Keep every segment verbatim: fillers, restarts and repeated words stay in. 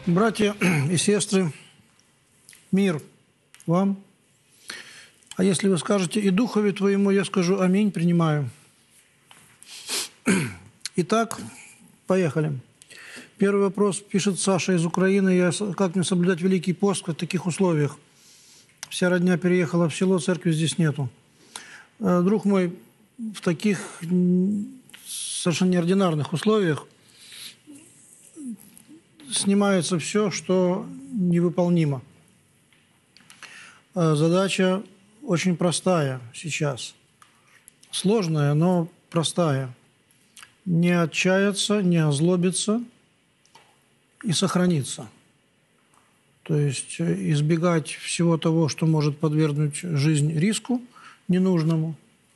Братья и сестры, мир вам. А если вы скажете «и духове твоему», я скажу «аминь», принимаю. Итак, поехали. Первый вопрос пишет Саша из Украины. Я, как мне соблюдать Великий пост в таких условиях? Вся родня переехала в село, церкви здесь нету. Друг мой, в таких совершенно неординарных условиях снимается все, что невыполнимо. Задача очень простая сейчас. Сложная, но простая. Не отчаяться, не озлобиться и сохраниться. То есть избегать всего того, что может подвергнуть жизнь риску ненужному.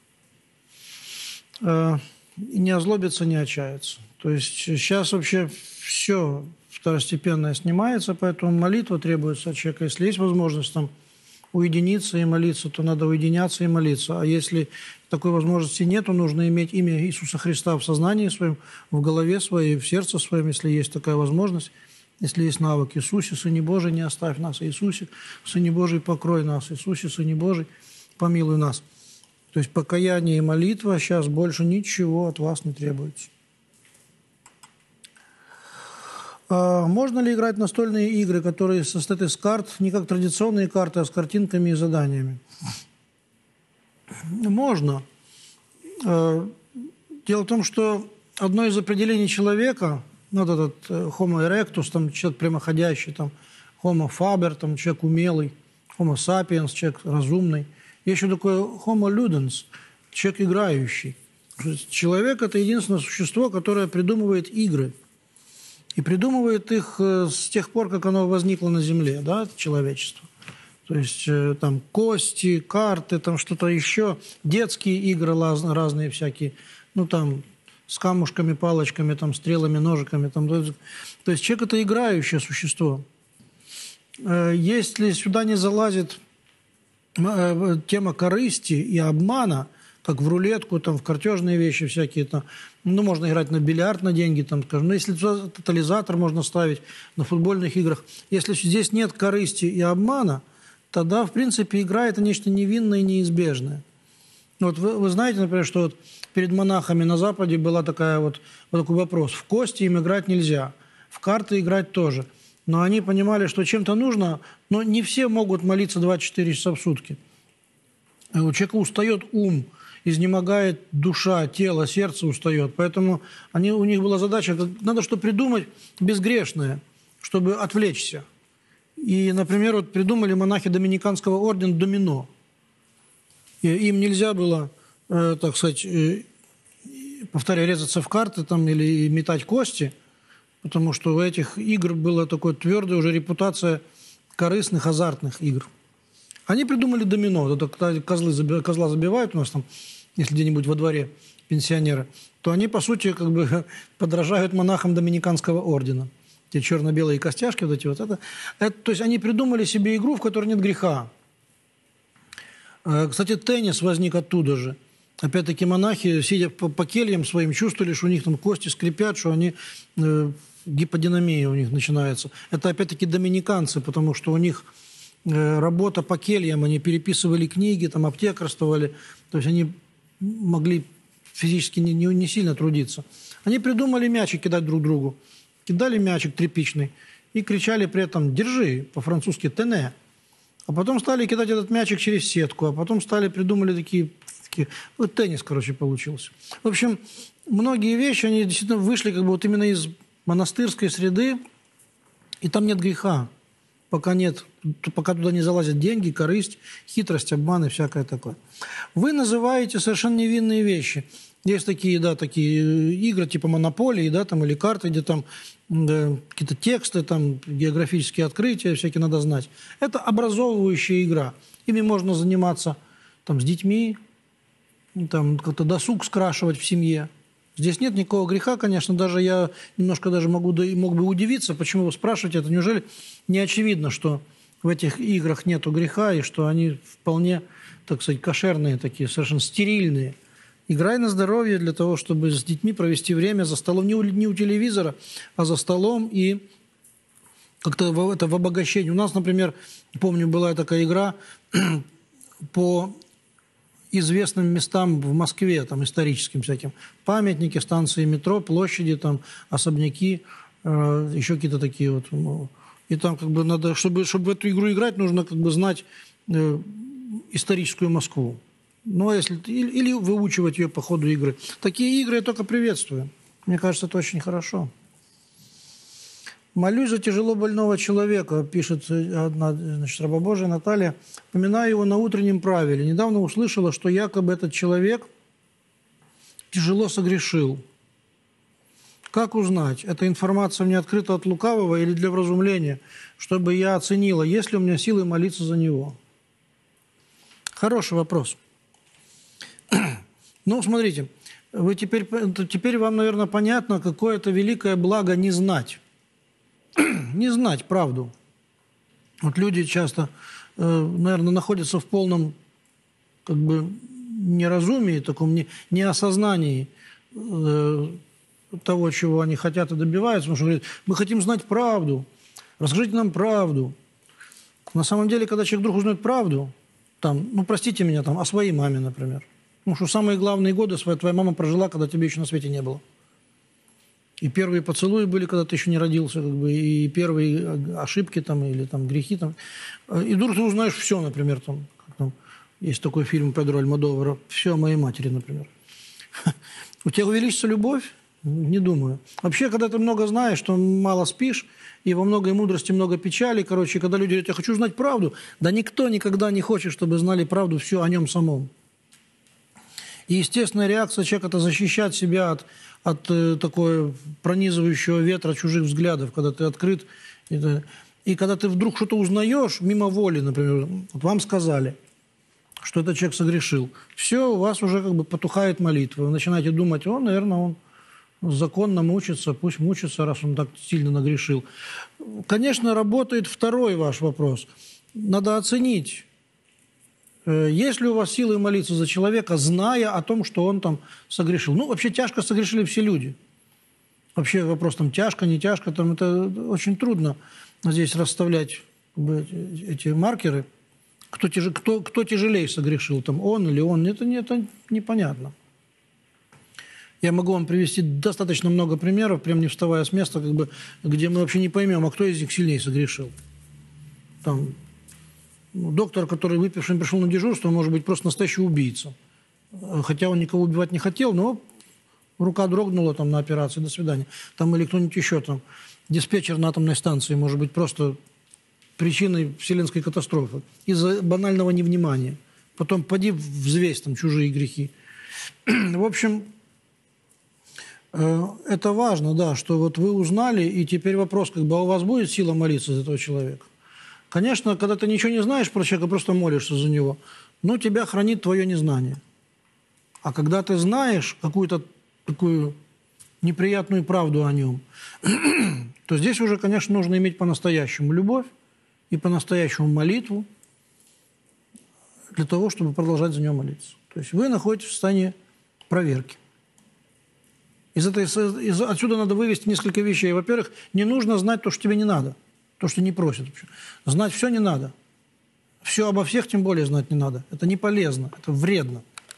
И не озлобиться, не отчаяться. То есть сейчас вообще все второстепенное снимается, поэтому молитва требуется от человека. Если есть возможность там уединиться и молиться, то надо уединяться и молиться. А если такой возможности нет, то нужно иметь имя Иисуса Христа в сознании своем, в голове своей, в сердце своем, если есть такая возможность, если есть навык. Иисусе, Сыне Божий, не оставь нас. Иисусе, Сыне Божий, покрой нас. Иисусе, Сыне Божий, помилуй нас. То есть покаяние и молитва, сейчас больше ничего от вас не требуется. А можно ли играть настольные игры, которые состоят из карт, не как традиционные карты, а с картинками и заданиями? Можно. Дело в том, что одно из определений человека, ну, вот этот Homo erectus, там, человек прямоходящий, там, Homo faber, там, человек умелый, Homo sapiens, человек разумный. Есть еще такое Homo ludens, человек играющий. Человек – это единственное существо, которое придумывает игры. И придумывает их с тех пор, как оно возникло на Земле, да, человечество. То есть там кости, карты, там что-то еще, детские игры разные всякие, ну там с камушками, палочками, там стрелами, ножиками. Там, то есть человек – это играющее существо. Если сюда не залазит тема корысти и обмана, как в рулетку, там, в картежные вещи всякие, там, ну, можно играть на бильярд на деньги, там, скажем, но если тотализатор можно ставить на футбольных играх, если здесь нет корысти и обмана, тогда, в принципе, игра – это нечто невинное и неизбежное. Вот вы, вы знаете, например, что вот перед монахами на Западе была такая вот, вот такой вопрос. В кости им играть нельзя, в карты играть тоже. Но они понимали, что чем-то нужно, но не все могут молиться двадцать четыре часа в сутки. У человека устает ум, изнемогает душа, тело, сердце устает. Поэтому они, у них была задача, надо что придумать безгрешное, чтобы отвлечься. И, например, вот придумали монахи Доминиканского ордена домино. И им нельзя было, э, так сказать, э, повторяю, резаться в карты там, или метать кости, потому что у этих игр была такая твердая уже репутация корыстных, азартных игр. Они придумали домино. Это когда козлы, козла забивают у нас там, если где-нибудь во дворе пенсионеры, то они, по сути, как бы подражают монахам Доминиканского ордена. Те черно-белые костяшки, вот эти вот. Это, это, то есть они придумали себе игру, в которой нет греха. Кстати, теннис возник оттуда же. Опять-таки монахи, сидя по, по кельям своим, чувствовали, что у них там кости скрипят, что они... Э, гиподинамия у них начинается. Это опять-таки доминиканцы, потому что у них э, работа по кельям, они переписывали книги, там аптекарствовали, то есть они могли физически не, не, не сильно трудиться. Они придумали мячик кидать друг другу. Кидали мячик тряпичный и кричали при этом «держи», по-французски «тене». А потом стали кидать этот мячик через сетку, а потом стали, придумали такие... такие вот теннис, короче, получился. В общем, многие вещи, они действительно вышли как бы вот именно из монастырской среды, и там нет греха, пока нет, пока туда не залазят деньги, корысть, хитрость, обман и всякое такое. Вы называете совершенно невинные вещи. Есть такие, да, такие игры типа монополии, да, там, или карты, где там да, какие-то тексты, там, географические открытия, всякие надо знать. Это образовывающая игра. Ими можно заниматься там, с детьми, там, как-то досуг скрашивать в семье. Здесь нет никакого греха, конечно, даже я немножко даже могу, мог бы удивиться, почему вы спрашиваете это. Неужели не очевидно, что в этих играх нету греха и что они вполне, так сказать, кошерные такие, совершенно стерильные? Играй на здоровье для того, чтобы с детьми провести время за столом, не у, не у телевизора, а за столом и как-то это в обогащении. У нас, например, помню, была такая игра по известным местам в Москве, там, историческим всяким. Памятники, станции метро, площади, там, особняки, э, еще какие-то такие вот. Ну, и там как бы надо, чтобы, чтобы в эту игру играть, нужно как бы знать э, историческую Москву. Ну, а если, или, или выучивать ее по ходу игры. Такие игры я только приветствую. Мне кажется, это очень хорошо. «Молюсь за тяжело больного человека», пишет одна, значит, рабобожия Наталья. «Поминаю его на утреннем правиле. Недавно услышала, что якобы этот человек тяжело согрешил. Как узнать? Эта информация мне открыта от лукавого или для вразумления, чтобы я оценила, есть ли у меня силы молиться за него?» Хороший вопрос. Ну, смотрите, вы теперь, теперь вам, наверное, понятно, какое это великое благо не знать. Не знать правду. Вот люди часто, наверное, находятся в полном как бы неразумии, таком не, неосознании того, чего они хотят и добиваются. Потому что говорят, мы хотим знать правду, расскажите нам правду. На самом деле, когда человек вдруг узнает правду, там, ну, простите меня, там, о своей маме, например. Ну, что самые главные годы своя твоя мама прожила, когда тебе еще на свете не было. И первые поцелуи были, когда ты еще не родился, как бы, и первые ошибки там, или там, грехи. Там. И вдруг ты узнаешь все, например. Там, как там, есть такой фильм Педро Альмодовара «Все о моей матери», например. У тебя увеличится любовь? Не думаю. Вообще, когда ты много знаешь, то мало спишь, и во многой мудрости много печали. Короче, когда люди говорят, я хочу знать правду, да никто никогда не хочет, чтобы знали правду все о нем самом. И естественная реакция человека – это защищать себя от, от э, такой пронизывающего ветра чужих взглядов, когда ты открыт. Это, и когда ты вдруг что-то узнаешь, мимо воли, например, вот вам сказали, что этот человек согрешил. Все, у вас уже как бы потухает молитва. Вы начинаете думать, о, наверное, он законно мучится, пусть мучится, раз он так сильно нагрешил. Конечно, работает второй ваш вопрос. Надо оценить, есть ли у вас силы молиться за человека, зная о том, что он там согрешил. Ну, вообще тяжко согрешили все люди. Вообще вопрос там тяжко, не тяжко, там это очень трудно здесь расставлять как бы, эти маркеры. Кто, тяж... кто, кто тяжелее согрешил, там он или он, это, это непонятно. Я могу вам привести достаточно много примеров, прям не вставая с места, как бы, где мы вообще не поймем, а кто из них сильнее согрешил. Там, ну, доктор, который выпившим пришел на дежурство, может быть просто настоящий убийца. Хотя он никого убивать не хотел, но рука дрогнула там на операции, до свидания. Там или кто-нибудь еще там. Диспетчер на атомной станции может быть просто причиной вселенской катастрофы из-за банального невнимания. Потом поди взвесь там чужие грехи. В общем, это важно, да, что вот вы узнали, и теперь вопрос, как бы, а у вас будет сила молиться за этого человека? Конечно, когда ты ничего не знаешь про человека, просто молишься за него, но тебя хранит твое незнание. А когда ты знаешь какую-то такую неприятную правду о нем, то здесь уже, конечно, нужно иметь по-настоящему любовь и по-настоящему молитву для того, чтобы продолжать за него молиться. То есть вы находитесь в состоянии проверки. Из этой, из, отсюда надо вывести несколько вещей. Во-первых, не нужно знать то, что тебе не надо. То, что не просят. Знать все не надо. Все обо всех тем более знать не надо. Это не полезно, это вредно.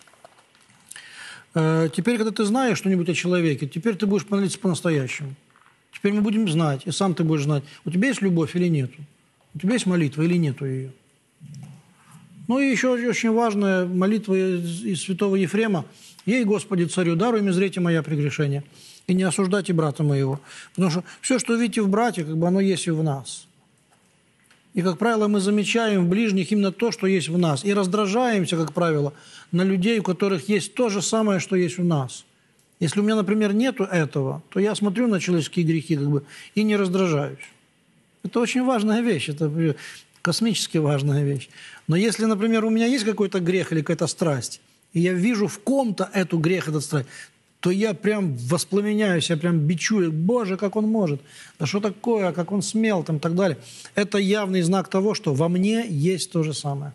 Теперь, когда ты знаешь что-нибудь о человеке, теперь ты будешь молиться по-настоящему. Теперь мы будем знать, и сам ты будешь знать, у тебя есть любовь или нету. У тебя есть молитва или нету ее. Ну и еще очень важная молитва из святого Ефрема. «Ей, Господи, царю, даруй мне зрите моя прегрешения, и не осуждайте брата моего». Потому что все, что видите в брате, как бы оно есть и в нас. И, как правило, мы замечаем в ближних именно то, что есть в нас. И раздражаемся, как правило, на людей, у которых есть то же самое, что есть у нас. Если у меня, например, нету этого, то я смотрю на человеческие грехи как бы, и не раздражаюсь. Это очень важная вещь, это космически важная вещь. Но если, например, у меня есть какой-то грех или какая-то страсть, и я вижу в ком-то эту грех, эту страсть, то я прям воспламеняюсь, я прям бичую. Боже, как он может? Да что такое? Как он смел? Там, так далее. Это явный знак того, что во мне есть то же самое.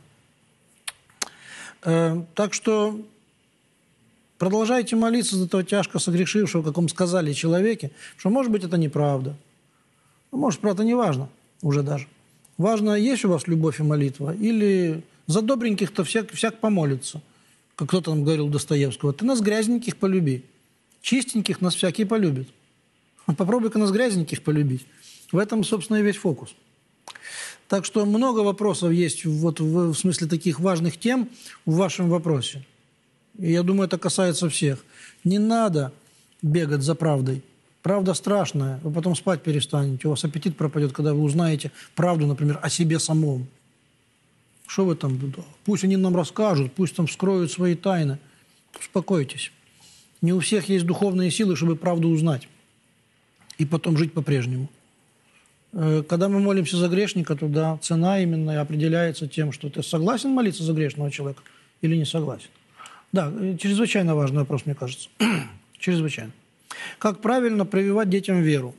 Э, так что продолжайте молиться за того тяжко согрешившего, как вам сказали, человеке, что, может быть, это неправда. Ну, может, правда, не важно. уже даже. Важно, есть у вас любовь и молитва, или за добреньких-то всяк, всяк помолится. Как кто-то там говорил Достоевского, ты нас грязненьких полюби, чистеньких нас всякий полюбит. Попробуй-ка нас грязненьких полюбить. В этом, собственно, и весь фокус. Так что много вопросов есть вот в, в смысле таких важных тем в вашем вопросе. И я думаю, это касается всех. Не надо бегать за правдой. Правда страшная. Вы потом спать перестанете. У вас аппетит пропадет, когда вы узнаете правду, например, о себе самом. Что вы там? Пусть они нам расскажут, пусть там вскроют свои тайны. Успокойтесь. Не у всех есть духовные силы, чтобы правду узнать. И потом жить по-прежнему. Когда мы молимся за грешника, то да, цена именно и определяется тем, что ты согласен молиться за грешного человека или не согласен. Да, чрезвычайно важный вопрос, мне кажется. Чрезвычайно. Как правильно прививать детям веру?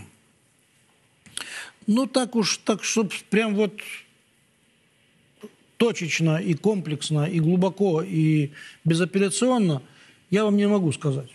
Ну, так уж, так, чтобы прям вот точечно и комплексно, и глубоко, и безапелляционно, я вам не могу сказать.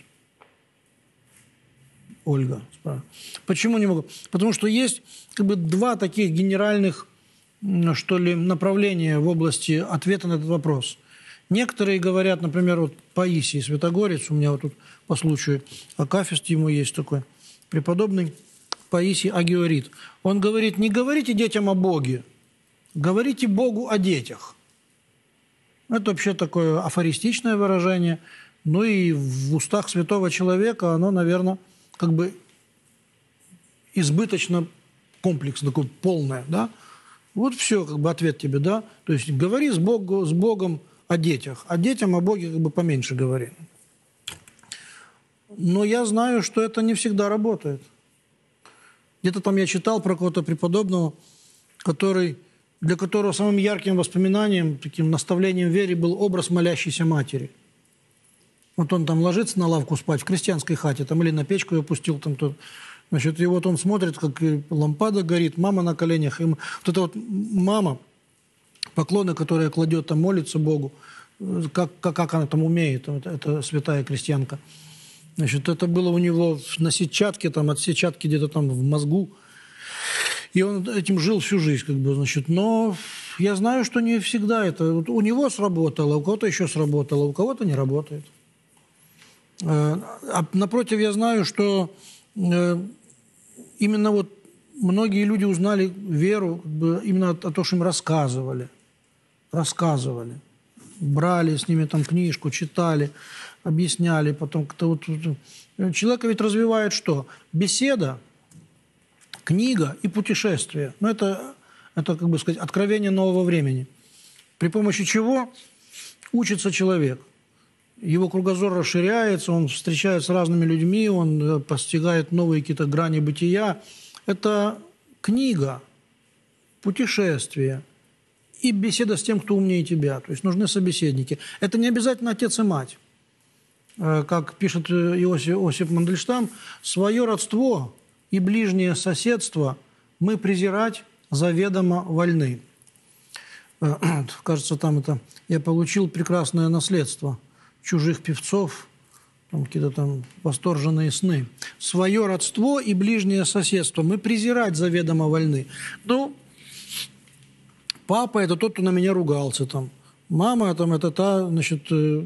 Ольга. Почему не могу? Потому что есть как бы два таких генеральных, что ли, направления в области ответа на этот вопрос. Некоторые говорят, например, вот Паисий Святогорец, у меня вот тут по случаю акафист ему есть такой, преподобный Паисий Агиорит. Он говорит, не говорите детям о Боге, говорите Богу о детях. Это вообще такое афористичное выражение, ну и в устах святого человека оно, наверное, как бы избыточно комплексно, такое полное, да? Вот все, как бы ответ тебе, да? То есть говори с, Бог, с Богом о детях, а детям о Боге как бы поменьше говори. Но я знаю, что это не всегда работает. Где-то там я читал про кого-то преподобного, который, для которого самым ярким воспоминанием, таким наставлением в вере был образ молящейся матери. Вот он там ложится на лавку спать в крестьянской хате, там или на печку его пустил, там тот. Значит, и вот он смотрит, как лампада горит, мама на коленях. И вот эта вот мама, поклоны, которые кладет, там молится Богу, как, как, как она там умеет, это, это святая крестьянка. Значит, это было у него на сетчатке, там, от сетчатки где-то там в мозгу. И он этим жил всю жизнь, как бы, значит. Но я знаю, что не всегда это. Вот у него сработало, у кого-то еще сработало, у кого-то не работает. А напротив, я знаю, что именно вот многие люди узнали веру как бы, именно от, от того, что им рассказывали. Рассказывали. Брали с ними там книжку, читали, объясняли. Потом как-то вот... Человека ведь развивает что? Беседа, книга и путешествие. Ну, это, это, как бы сказать, откровение нового времени. При помощи чего учится человек. Его кругозор расширяется, он встречается с разными людьми, он постигает новые какие-то грани бытия. Это книга, путешествие и беседа с тем, кто умнее тебя. То есть нужны собеседники. Это не обязательно отец и мать. Как пишет Иосиф, Иосиф Мандельштам, свое родство и ближнее соседство мы презирать заведомо вольны. Кажется, там это я получил прекрасное наследство чужих певцов, там какие-то там восторженные сны. Свое родство и ближнее соседство мы презирать заведомо вольны. Ну, папа – это тот, кто на меня ругался. Там. Мама там, – это та, значит,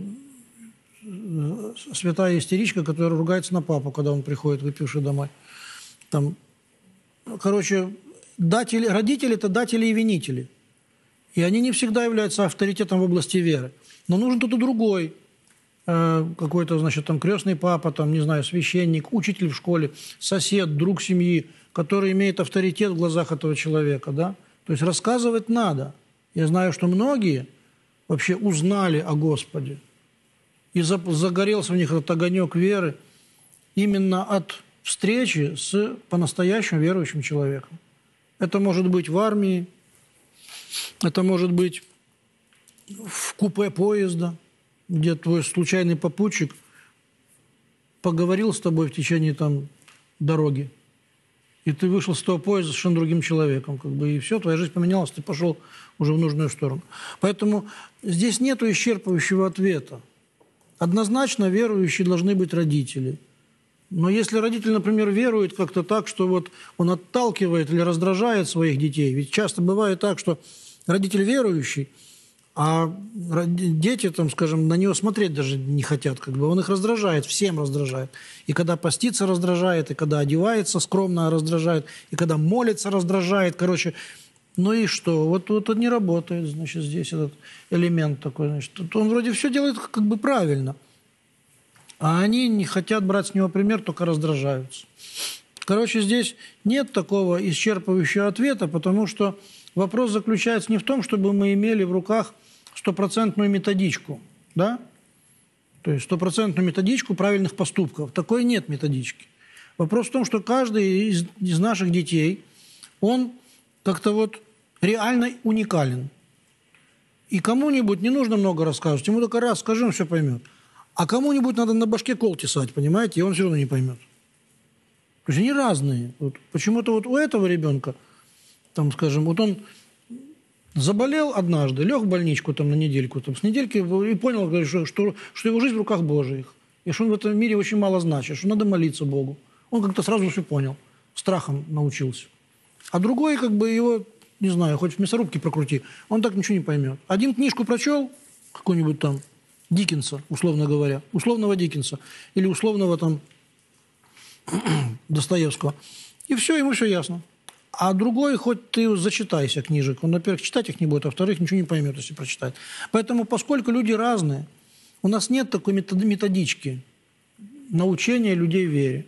святая истеричка, которая ругается на папу, когда он приходит, выпивший домой. Там, короче, датели, родители – это датели и винители. И они не всегда являются авторитетом в области веры. Но нужен кто-то другой. Какой-то, значит, там крестный папа, там, не знаю, священник, учитель в школе, сосед, друг семьи, который имеет авторитет в глазах этого человека, да? То есть рассказывать надо. Я знаю, что многие вообще узнали о Господе. И загорелся в них этот огонек веры именно от встречи с по-настоящему верующим человеком. Это может быть в армии, это может быть в купе поезда, где твой случайный попутчик поговорил с тобой в течение там, дороги, и ты вышел с того поезда совершенно другим человеком, как бы, и все, твоя жизнь поменялась, ты пошел уже в нужную сторону. Поэтому здесь нет исчерпывающего ответа. Однозначно верующие должны быть родители. Но если родитель, например, верует как-то так, что вот он отталкивает или раздражает своих детей, ведь часто бывает так, что родитель верующий, а дети, там, скажем, на него смотреть даже не хотят. Как бы. Он их раздражает, всем раздражает. И когда постится, раздражает, и когда одевается скромно, раздражает, и когда молится, раздражает. Короче, ну и что? Вот, вот он не работает, значит, здесь этот элемент такой. Значит, он вроде все делает как бы правильно. А они не хотят брать с него пример, только раздражаются. Короче, здесь нет такого исчерпывающего ответа, потому что вопрос заключается не в том, чтобы мы имели в руках стопроцентную методичку, да? То есть стопроцентную методичку правильных поступков. Такой нет методички. Вопрос в том, что каждый из, из наших детей, он как-то вот реально уникален. И кому-нибудь не нужно много рассказывать, ему только раз скажи, он все поймет. А кому-нибудь надо на башке кол тесать, понимаете, и он все равно не поймет. То есть они разные. Вот почему-то вот у этого ребенка, там, скажем, вот он заболел однажды, лег в больничку там, на недельку, там, с недельки и понял, говорит, что, что, что его жизнь в руках Божьих, и что он в этом мире очень мало значит, что надо молиться Богу. Он как-то сразу все понял, страхом научился. А другой, как бы его, не знаю, хоть в мясорубке прокрути, он так ничего не поймет. Один книжку прочел, какую-нибудь там, Диккенса, условно говоря, условного Диккенса, или условного там Достоевского, и все, ему все ясно. А другой, хоть ты зачитайся книжек, он, во-первых, читать их не будет, а во-вторых, ничего не поймет, если прочитает. Поэтому, поскольку люди разные, у нас нет такой методички научения людей вере.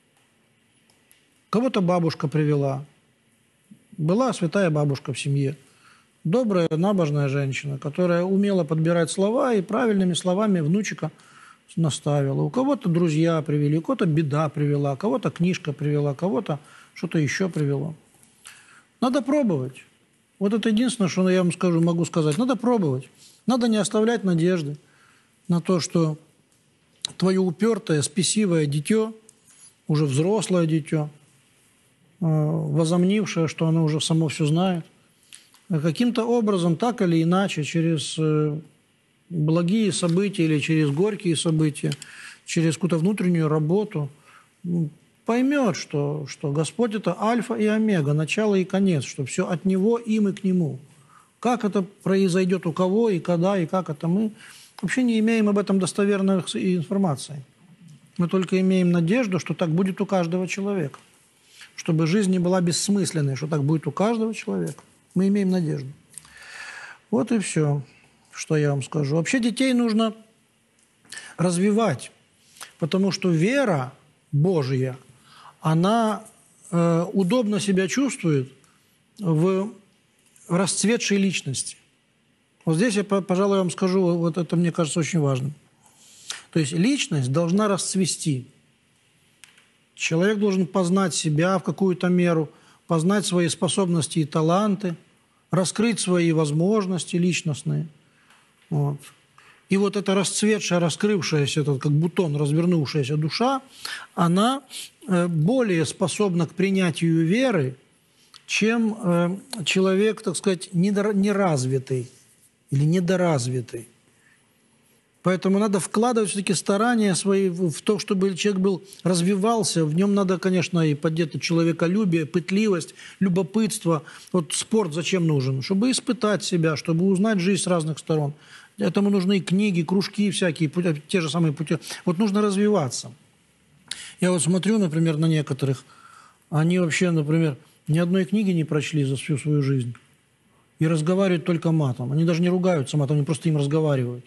Кого-то бабушка привела. Была святая бабушка в семье. Добрая, набожная женщина, которая умела подбирать слова и правильными словами внучика наставила. У кого-то друзья привели, у кого-то беда привела, кого-то книжка привела, кого-то что-то еще привело. Надо пробовать. Вот это единственное, что я вам скажу, могу сказать. Надо пробовать. Надо не оставлять надежды на то, что твое упертое, спесивое дитё, уже взрослое дитё, возомнившее, что оно уже само все знает, каким-то образом, так или иначе, через благие события или через горькие события, через какую-то внутреннюю работу, поймет, что, что Господь – это альфа и омега, начало и конец, что все от Него, им и к Нему. Как это произойдет у кого и когда, и как это мы, вообще не имеем об этом достоверной информации. Мы только имеем надежду, что так будет у каждого человека. Чтобы жизнь не была бессмысленной, что так будет у каждого человека. Мы имеем надежду. Вот и все, что я вам скажу. Вообще детей нужно развивать, потому что вера Божья, она э, удобно себя чувствует в расцветшей личности. Вот здесь я, пожалуй, вам скажу, вот это мне кажется очень важным. То есть личность должна расцвести. Человек должен познать себя в какую-то меру, познать свои способности и таланты, раскрыть свои возможности личностные. Вот. И вот эта расцветшая, раскрывшаяся, этот, как бутон, развернувшаяся душа, она более способна к принятию веры, чем человек, так сказать, неразвитый или недоразвитый. Поэтому надо вкладывать все-таки старания свои в то, чтобы человек был, развивался. В нем надо, конечно, и поддерживать человеколюбие, пытливость, любопытство. Вот спорт зачем нужен? Чтобы испытать себя, чтобы узнать жизнь с разных сторон. Этому нужны и книги, кружки всякие, те же самые пути. Вот нужно развиваться. Я вот смотрю, например, на некоторых. Они вообще, например, ни одной книги не прочли за всю свою жизнь. И разговаривают только матом. Они даже не ругаются матом, они просто им разговаривают.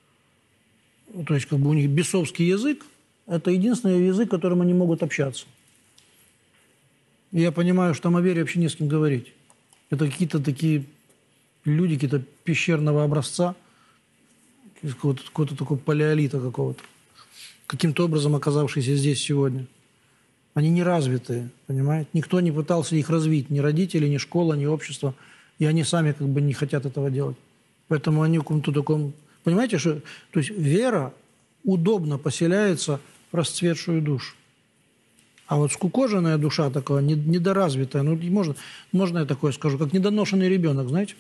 То есть как бы у них бесовский язык – это единственный язык, которым они могут общаться. И я понимаю, что там о вере вообще не с кем говорить. Это какие-то такие люди, какие-то пещерного образца, какого-то, какого-то такого палеолита какого-то, каким-то образом оказавшиеся здесь сегодня. Они неразвитые, понимаете? Никто не пытался их развить, ни родители, ни школа, ни общество. И они сами как бы не хотят этого делать. Поэтому они в каком-то таком... Понимаете, что то есть вера удобно поселяется в расцветшую душу. А вот скукоженная душа такая, недоразвитая, ну, можно, можно я такое скажу, как недоношенный ребенок, знаете?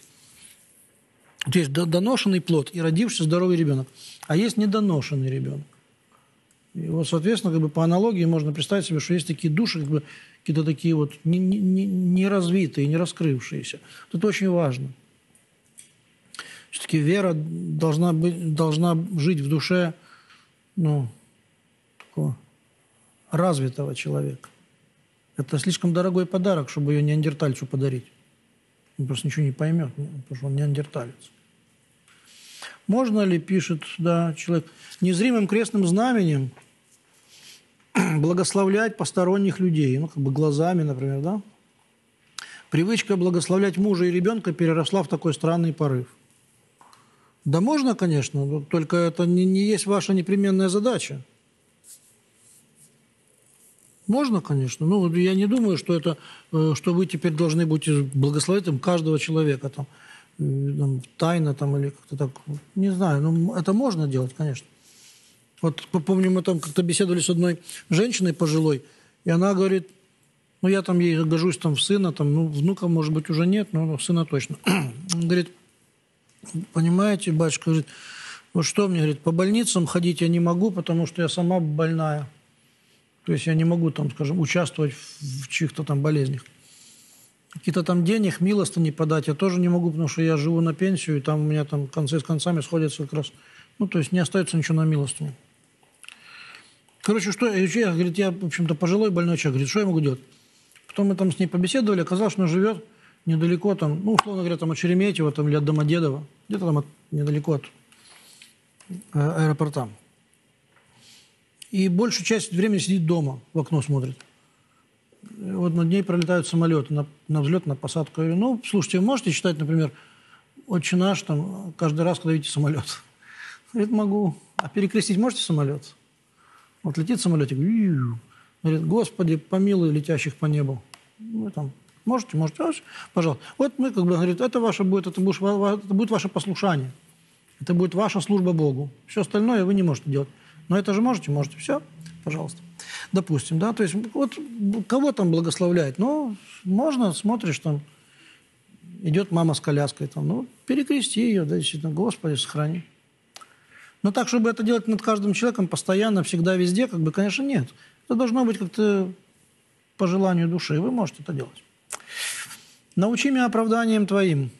То есть доношенный плод и родившийся здоровый ребенок. А есть недоношенный ребенок. И вот, соответственно, как бы по аналогии можно представить себе, что есть такие души, как бы какие-то такие вот не, не, не развитые, не раскрывшиеся. Это очень важно. Все-таки вера должна, быть, должна жить в душе, ну, такого развитого человека. Это слишком дорогой подарок, чтобы ее неандертальцу подарить. Он просто ничего не поймет, потому что он неандерталец. Можно ли, пишет, да, человек, незримым крестным знаменем благословлять посторонних людей, ну, как бы глазами, например, да? Привычка благословлять мужа и ребенка переросла в такой странный порыв. Да можно, конечно, только это не, не есть ваша непременная задача. Можно, конечно. Ну, я не думаю, что это, что вы теперь должны будете благословить там, каждого человека, там, там, тайно там, или как-то так. Не знаю, но это можно делать, конечно. Вот помню, мы там как-то беседовали с одной женщиной пожилой, и она говорит, ну, я там ей гожусь там в сына, там, ну, внука, может быть, уже нет, но сына точно. Говорит, понимаете, батюшка, говорит, вот что мне, говорит, по больницам ходить я не могу, потому что я сама больная. То есть я не могу, там, скажем, участвовать в чьих-то там болезнях. Какие-то там денег, милостыни подать я тоже не могу, потому что я живу на пенсию, и там у меня там концы с концами сходятся как раз. Ну, то есть не остается ничего на милостыню. Короче, что я, говорит, я, в общем-то, пожилой больной человек, говорит, что я могу делать? Потом мы там с ней побеседовали, оказалось, что она живет недалеко, там, ну, условно говоря, там от Шереметьево, там, или от Домодедово, где-то там от, недалеко от э, аэропорта. И большую часть времени сидит дома, в окно смотрит. И вот над ней пролетают самолеты на, на взлет, на посадку. Я говорю, ну, слушайте, вы можете читать, например, «Отче наш» там, каждый раз, когда видите самолет? Говорит, могу. А перекрестить можете самолет? Вот летит самолетик, говорит, Господи, помилуй летящих по небу. Вы там можете, можете, пожалуйста. Вот мы, как бы, говорит, это ваше будет, это будет, это будет ваше послушание. Это будет ваша служба Богу. Все остальное вы не можете делать. Но это же можете, можете. Все, пожалуйста. Допустим, да, то есть вот кого там благословляет? Ну, можно, смотришь, там идет мама с коляской, там, ну, перекрести ее, да, действительно, Господи, сохрани. Но так, чтобы это делать над каждым человеком постоянно, всегда, везде, как бы, конечно, нет. Это должно быть как-то по желанию души. Вы можете это делать. Научи меня оправданием твоим.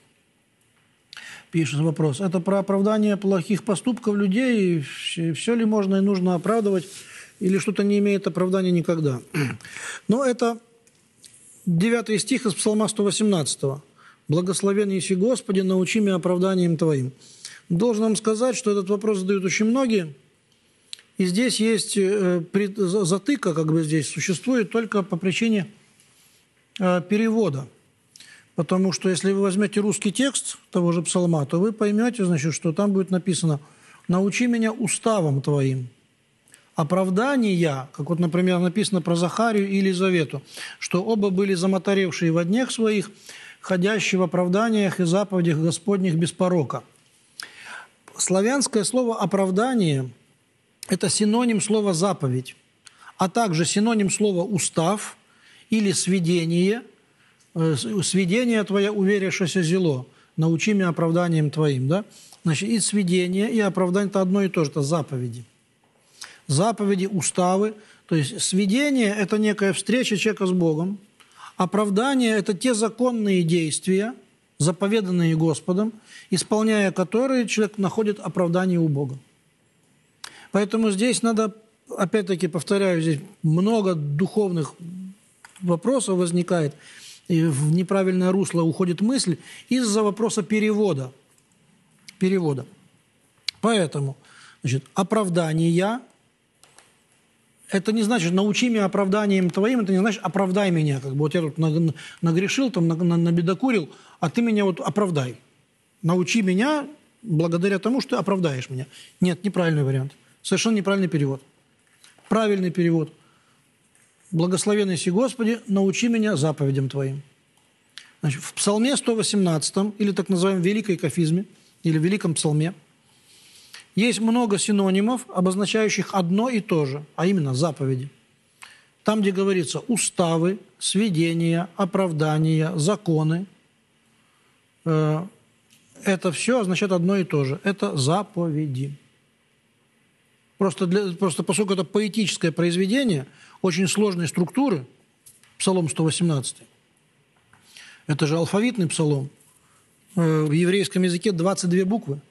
Пишет вопрос. Это про оправдание плохих поступков людей. Все ли можно и нужно оправдывать, или что-то не имеет оправдания никогда. Но это девятый стих из Псалма сто восемнадцатого. «Благословен еси Господи, научи меня оправданием твоим». Должен вам сказать, что этот вопрос задают очень многие. И здесь есть затыка, как бы здесь существует только по причине перевода. Потому что если вы возьмете русский текст того же псалма, то вы поймете, значит, что там будет написано «Научи меня уставом твоим». Оправдания, как вот, например, написано про Захарию и Елизавету, что оба были замоторевшие во днях своих, ходящие в оправданиях и заповедях Господних без порока. Славянское слово «оправдание» – это синоним слова «заповедь», а также синоним слова «устав» или «сведение», «сведение твое, уверившееся зело», «научи меня оправданием твоим». Да? Значит, и сведение, и оправдание – это одно и то же, это заповеди. Заповеди, уставы. То есть сведение – это некая встреча человека с Богом. Оправдание – это те законные действия, заповеданные Господом, исполняя которые человек находит оправдание у Бога. Поэтому здесь надо, опять-таки, повторяю, здесь много духовных вопросов возникает, и в неправильное русло уходит мысль из-за вопроса перевода. Перевода. Поэтому, значит, оправдание – это не значит, научи меня оправданием твоим, это не значит, оправдай меня. Как бы вот я тут нагрешил, там, набедокурил, а ты меня вот оправдай. Научи меня благодаря тому, что ты оправдаешь меня. Нет, неправильный вариант. Совершенно неправильный перевод. Правильный перевод. Благословен еси Господи, научи меня заповедям твоим. Значит, в Псалме сто восемнадцатом, или так называемом Великой Кафизме, или Великом Псалме, есть много синонимов, обозначающих одно и то же, а именно заповеди. Там, где говорится уставы, сведения, оправдания, законы, э, это все означает одно и то же. Это заповеди. Просто, для, просто поскольку это поэтическое произведение, очень сложной структуры, Псалом сто восемнадцатый, это же алфавитный псалом, в еврейском языке двадцать две буквы,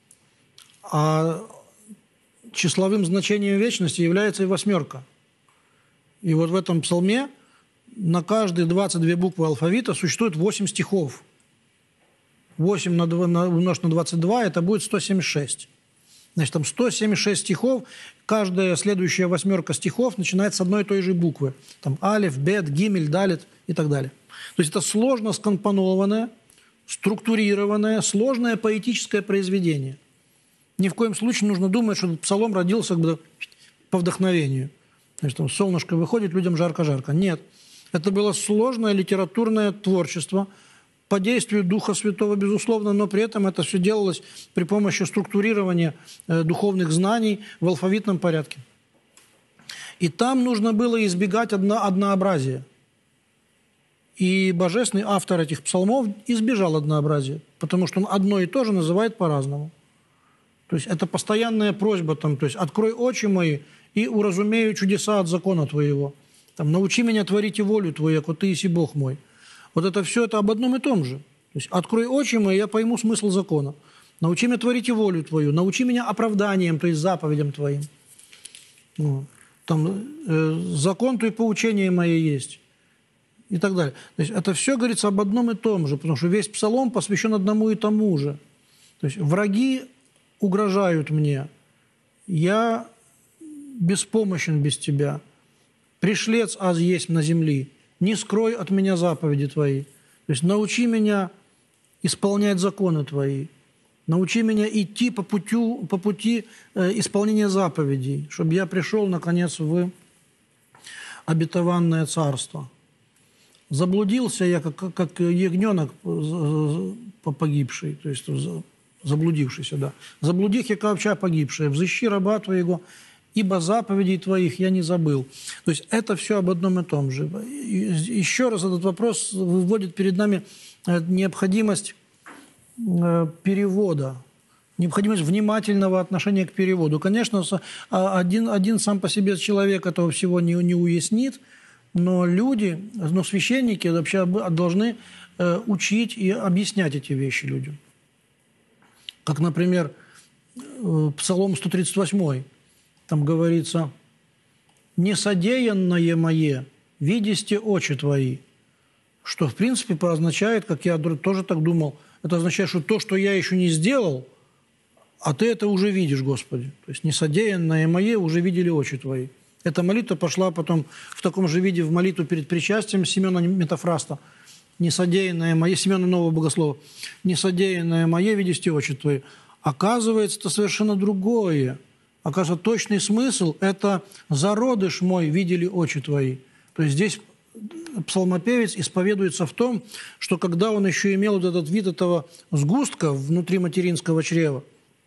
а числовым значением вечности является и восьмерка. И вот в этом псалме на каждые двадцать две буквы алфавита существует восемь стихов. восемь на два, на, умножить на двадцать два, это будет сто семьдесят шесть. Значит, там сто семьдесят шесть стихов, каждая следующая восьмерка стихов начинается с одной и той же буквы. Там алеф, бет, гимель, далит и так далее. То есть это сложно скомпонованное, структурированное, сложное поэтическое произведение. Ни в коем случае не нужно думать, что этот псалом родился как бы по вдохновению. Значит, там солнышко выходит, людям жарко-жарко. Нет. Это было сложное литературное творчество по действию Духа Святого, безусловно, но при этом это все делалось при помощи структурирования э, духовных знаний в алфавитном порядке. И там нужно было избегать одно, однообразия. И божественный автор этих псалмов избежал однообразия, потому что он одно и то же называет по-разному. То есть это постоянная просьба, там, то есть «открой очи мои и уразумею чудеса от закона твоего». Там, «научи меня творить и волю твою, яко ты еси Бог мой». Вот это все это об одном и том же. То есть «открой очи мои, я пойму смысл закона». «Научи меня творить и волю твою», «научи меня оправданием, то есть заповедям твоим». Ну, там э, «закон твой, поучение мое есть». И так далее. То есть это все говорится об одном и том же, потому что весь псалом посвящен одному и тому же. То есть враги угрожают мне, я беспомощен без тебя, пришлец аз есть на земли, не скрой от меня заповеди твои. То есть научи меня исполнять законы твои, научи меня идти по, путю, по пути э, исполнения заповедей, чтобы я пришел, наконец, в обетованное царство. Заблудился я, как, как ягненок погибший, то есть заблудившийся, да. Заблудих я, как овча погибшая, взыщи раба твоего, ибо заповедей твоих я не забыл. То есть это все об одном и том же. Еще раз этот вопрос выводит перед нами необходимость перевода, необходимость внимательного отношения к переводу. Конечно, один, один сам по себе человек этого всего не, не уяснит, но люди, но священники вообще должны э, учить и объяснять эти вещи людям. Как, например, э, Псалом сто тридцать восемь. Там говорится: «Несодеянное мое, видисте очи твои». Что, в принципе, означает, как я тоже так думал, это означает, что то, что я еще не сделал, а ты это уже видишь, Господи. То есть «несодеянное мое уже видели очи твои». Эта молитва пошла потом в таком же виде в молитву перед причастием Симеона Метафраста. «Несодеянное мое», Симеона Нового Богослова, «несодеянное мое, видите очи твои». Оказывается, это совершенно другое. Оказывается, точный смысл – это «зародыш мой, видели очи твои». То есть здесь псалмопевец исповедуется в том, что когда он еще имел вот этот вид этого сгустка внутри материнского чрева,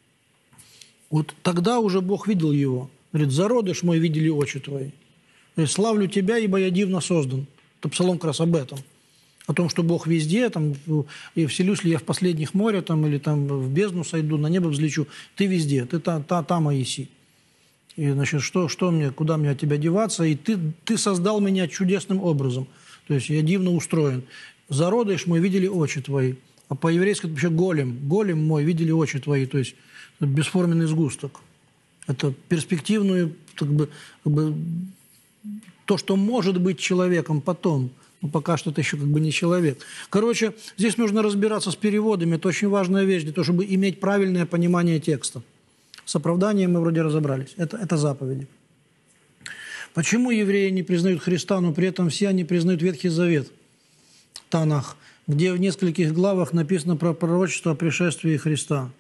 вот тогда уже Бог видел его. Говорит: «Зародыш мой, видели очи твои». То есть «славлю тебя, ибо я дивно создан». Это псалом как раз об этом. О том, что Бог везде, там, и вселюсь ли я в последних моря, там, или там в бездну сойду, на небо взлечу. Ты везде, ты та, та, там иси. И, значит, что, что мне, куда мне от тебя деваться? И ты, ты создал меня чудесным образом. То есть я дивно устроен. «Зародыш мой, видели очи твои». А по-еврейски это вообще голем. Голем мой, видели очи твои. То есть бесформенный сгусток. Это перспективную, как бы, как бы, то, что может быть человеком потом. Но пока что это еще как бы не человек. Короче, здесь нужно разбираться с переводами. Это очень важная вещь для того, чтобы иметь правильное понимание текста. С оправданием мы вроде разобрались. Это, это заповеди. Почему евреи не признают Христа, но при этом все они признают Ветхий Завет, Танах, где в нескольких главах написано про пророчество о пришествии Христа?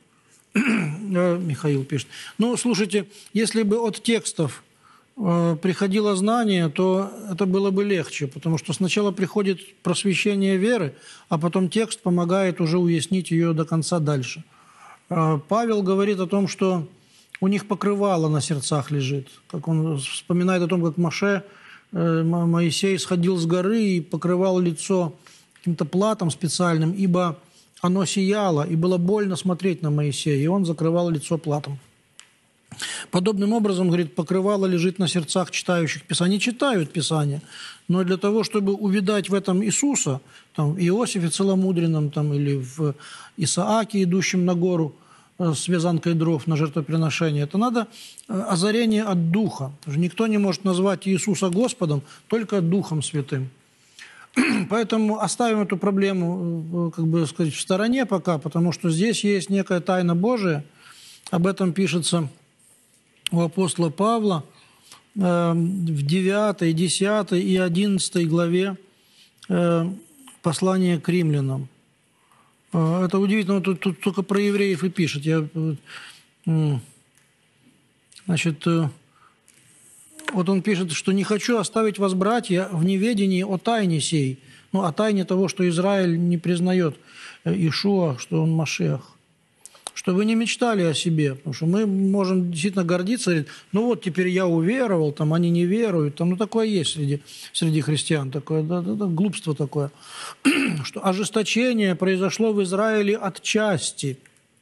Михаил пишет. Ну, слушайте, если бы от текстов э, приходило знание, то это было бы легче, потому что сначала приходит просвещение веры, а потом текст помогает уже уяснить ее до конца дальше. Э, Павел говорит о том, что у них покрывало на сердцах лежит. Как он вспоминает о том, как Моше, э, Моисей сходил с горы и покрывал лицо каким-то платом специальным, ибо оно сияло, и было больно смотреть на Моисея, и он закрывал лицо платом. Подобным образом, говорит, покрывало лежит на сердцах читающих Писание. Они читают Писание, но для того, чтобы увидать в этом Иисуса, там, в Иосифе целомудренном, там, или в Исааке, идущем на гору с вязанкой дров на жертвоприношение, это надо озарение от Духа. Никто не может назвать Иисуса Господом, только Духом Святым. Поэтому оставим эту проблему, как бы сказать, в стороне пока, потому что здесь есть некая тайна Божия. Об этом пишется у апостола Павла э, в девятой, десятой и одиннадцатой главе э, послания к римлянам. Э, это удивительно, тут, тут только про евреев и пишет. Я, э, значит, э, вот он пишет, что «не хочу оставить вас, братья, в неведении о тайне сей». Ну, о тайне того, что Израиль не признает Иешуа, что он Машиах. Что вы не мечтали о себе, потому что мы можем действительно гордиться, говорить, ну вот теперь я уверовал, там они не веруют, там, ну такое есть среди, среди христиан, такое, да, да, да, глупство такое, что ожесточение произошло в Израиле отчасти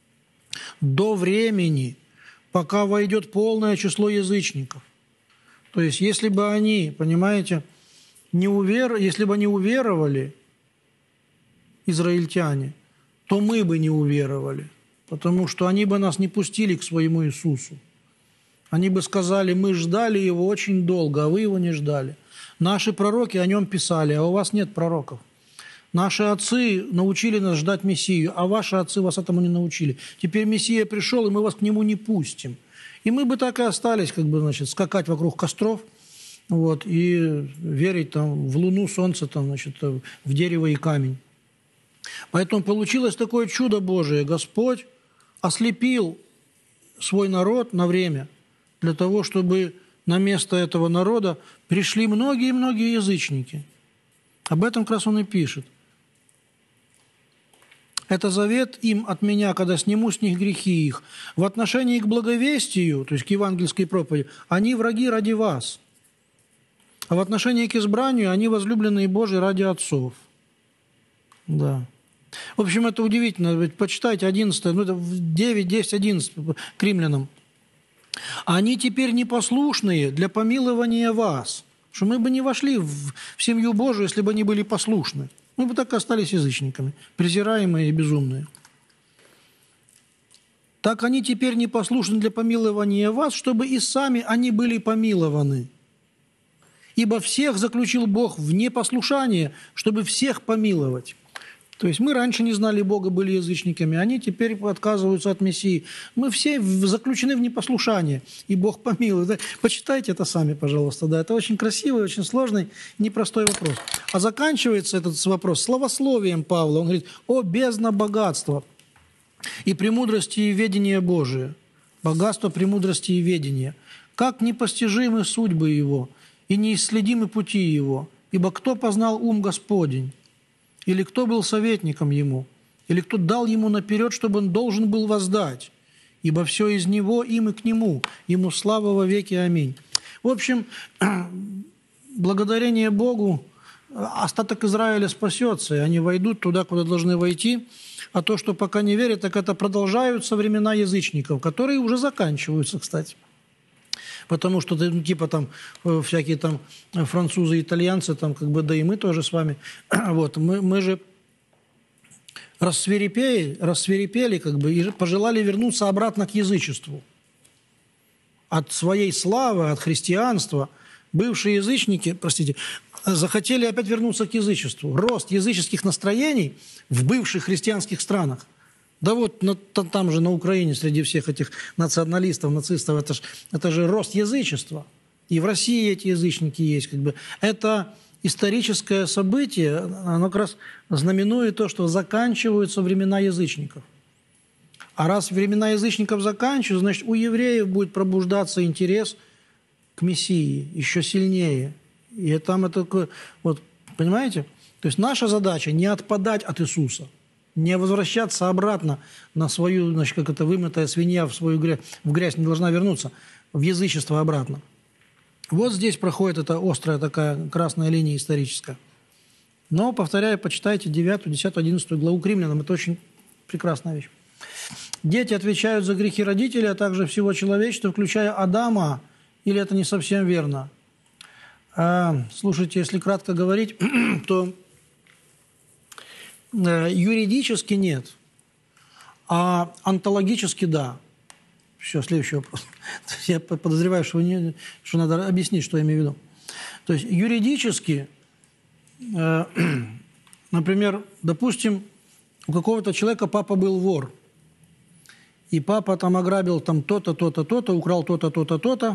до времени, пока войдет полное число язычников. То есть если бы они, понимаете, не увер... если бы они уверовали, израильтяне, то мы бы не уверовали. Потому что они бы нас не пустили к своему Иисусу. Они бы сказали, мы ждали Его очень долго, а вы Его не ждали. Наши пророки о Нем писали, а у вас нет пророков. Наши отцы научили нас ждать Мессию, а ваши отцы вас этому не научили. Теперь Мессия пришел, и мы вас к Нему не пустим. И мы бы так и остались, как бы, значит, скакать вокруг костров, вот, и верить там, в луну, солнце, там, значит, в дерево и камень. Поэтому получилось такое чудо Божие. Господь ослепил свой народ на время для того, чтобы на место этого народа пришли многие-многие язычники. Об этом как раз он и пишет. Это завет им от меня, когда сниму с них грехи их. В отношении к благовестию, то есть к евангельской проповеди, они враги ради вас. А в отношении к избранию, они возлюбленные Божии ради отцов. Да. В общем, это удивительно. Ведь почитайте одиннадцатое, ну это девять, десять, одиннадцать к римлянам. Они теперь непослушные для помилования вас. Что мы бы не вошли в, в семью Божию, если бы они были послушны. Мы бы так и остались язычниками, презираемые и безумные. Так они теперь непослушны для помилования вас, чтобы и сами они были помилованы. Ибо всех заключил Бог в непослушание, чтобы всех помиловать. То есть мы раньше не знали Бога, были язычниками, они теперь отказываются от Мессии. Мы все заключены в непослушание, и Бог помилует. Почитайте это сами, пожалуйста. Да, это очень красивый, очень сложный, непростой вопрос. А заканчивается этот вопрос словословием Павла. Он говорит, о бездна богатства и премудрости и ведения Божие. Богатство, премудрости и ведения. Как непостижимы судьбы Его и неисследимы пути Его. Ибо кто познал ум Господень? Или кто был советником ему? Или кто дал ему наперед, чтобы он должен был воздать? Ибо все из него, им и к нему. Ему слава во веки. Аминь. В общем, благодарение Богу остаток Израиля спасется, и они войдут туда, куда должны войти. А то, что пока не верят, так это продолжаются времена язычников, которые уже заканчиваются, кстати. Потому что, ну, типа там всякие там французы, итальянцы, там как бы, да и мы тоже с вами, вот, мы, мы же рассвирепели, рассвирепели как бы, и пожелали вернуться обратно к язычеству. От своей славы, от христианства бывшие язычники, простите, захотели опять вернуться к язычеству. Рост языческих настроений в бывших христианских странах. Да вот на, там же на Украине среди всех этих националистов, нацистов, это, ж, это же рост язычества. И в России эти язычники есть. Как бы. Это историческое событие, оно как раз знаменует то, что заканчиваются времена язычников. А раз времена язычников заканчиваются, значит, у евреев будет пробуждаться интерес к Мессии еще сильнее. И там это, вот, понимаете? То есть наша задача не отпадать от Иисуса, не возвращаться обратно на свою, значит, как это вымытая свинья в свою грязь, в грязь не должна вернуться, в язычество обратно. Вот здесь проходит эта острая такая красная линия историческая. Но, повторяю, почитайте девятую, десятую, одиннадцатую главу к римлянам. Это очень прекрасная вещь. Дети отвечают за грехи родителей, а также всего человечества, включая Адама, или это не совсем верно? А, слушайте, если кратко говорить, то юридически нет, а онтологически да. Все, следующий вопрос. Я подозреваю, что, не, что надо объяснить, что я имею в виду. То есть юридически, э, например, допустим, у какого-то человека папа был вор, и папа там ограбил там то-то, то-то, то-то, украл то-то, то-то, то-то,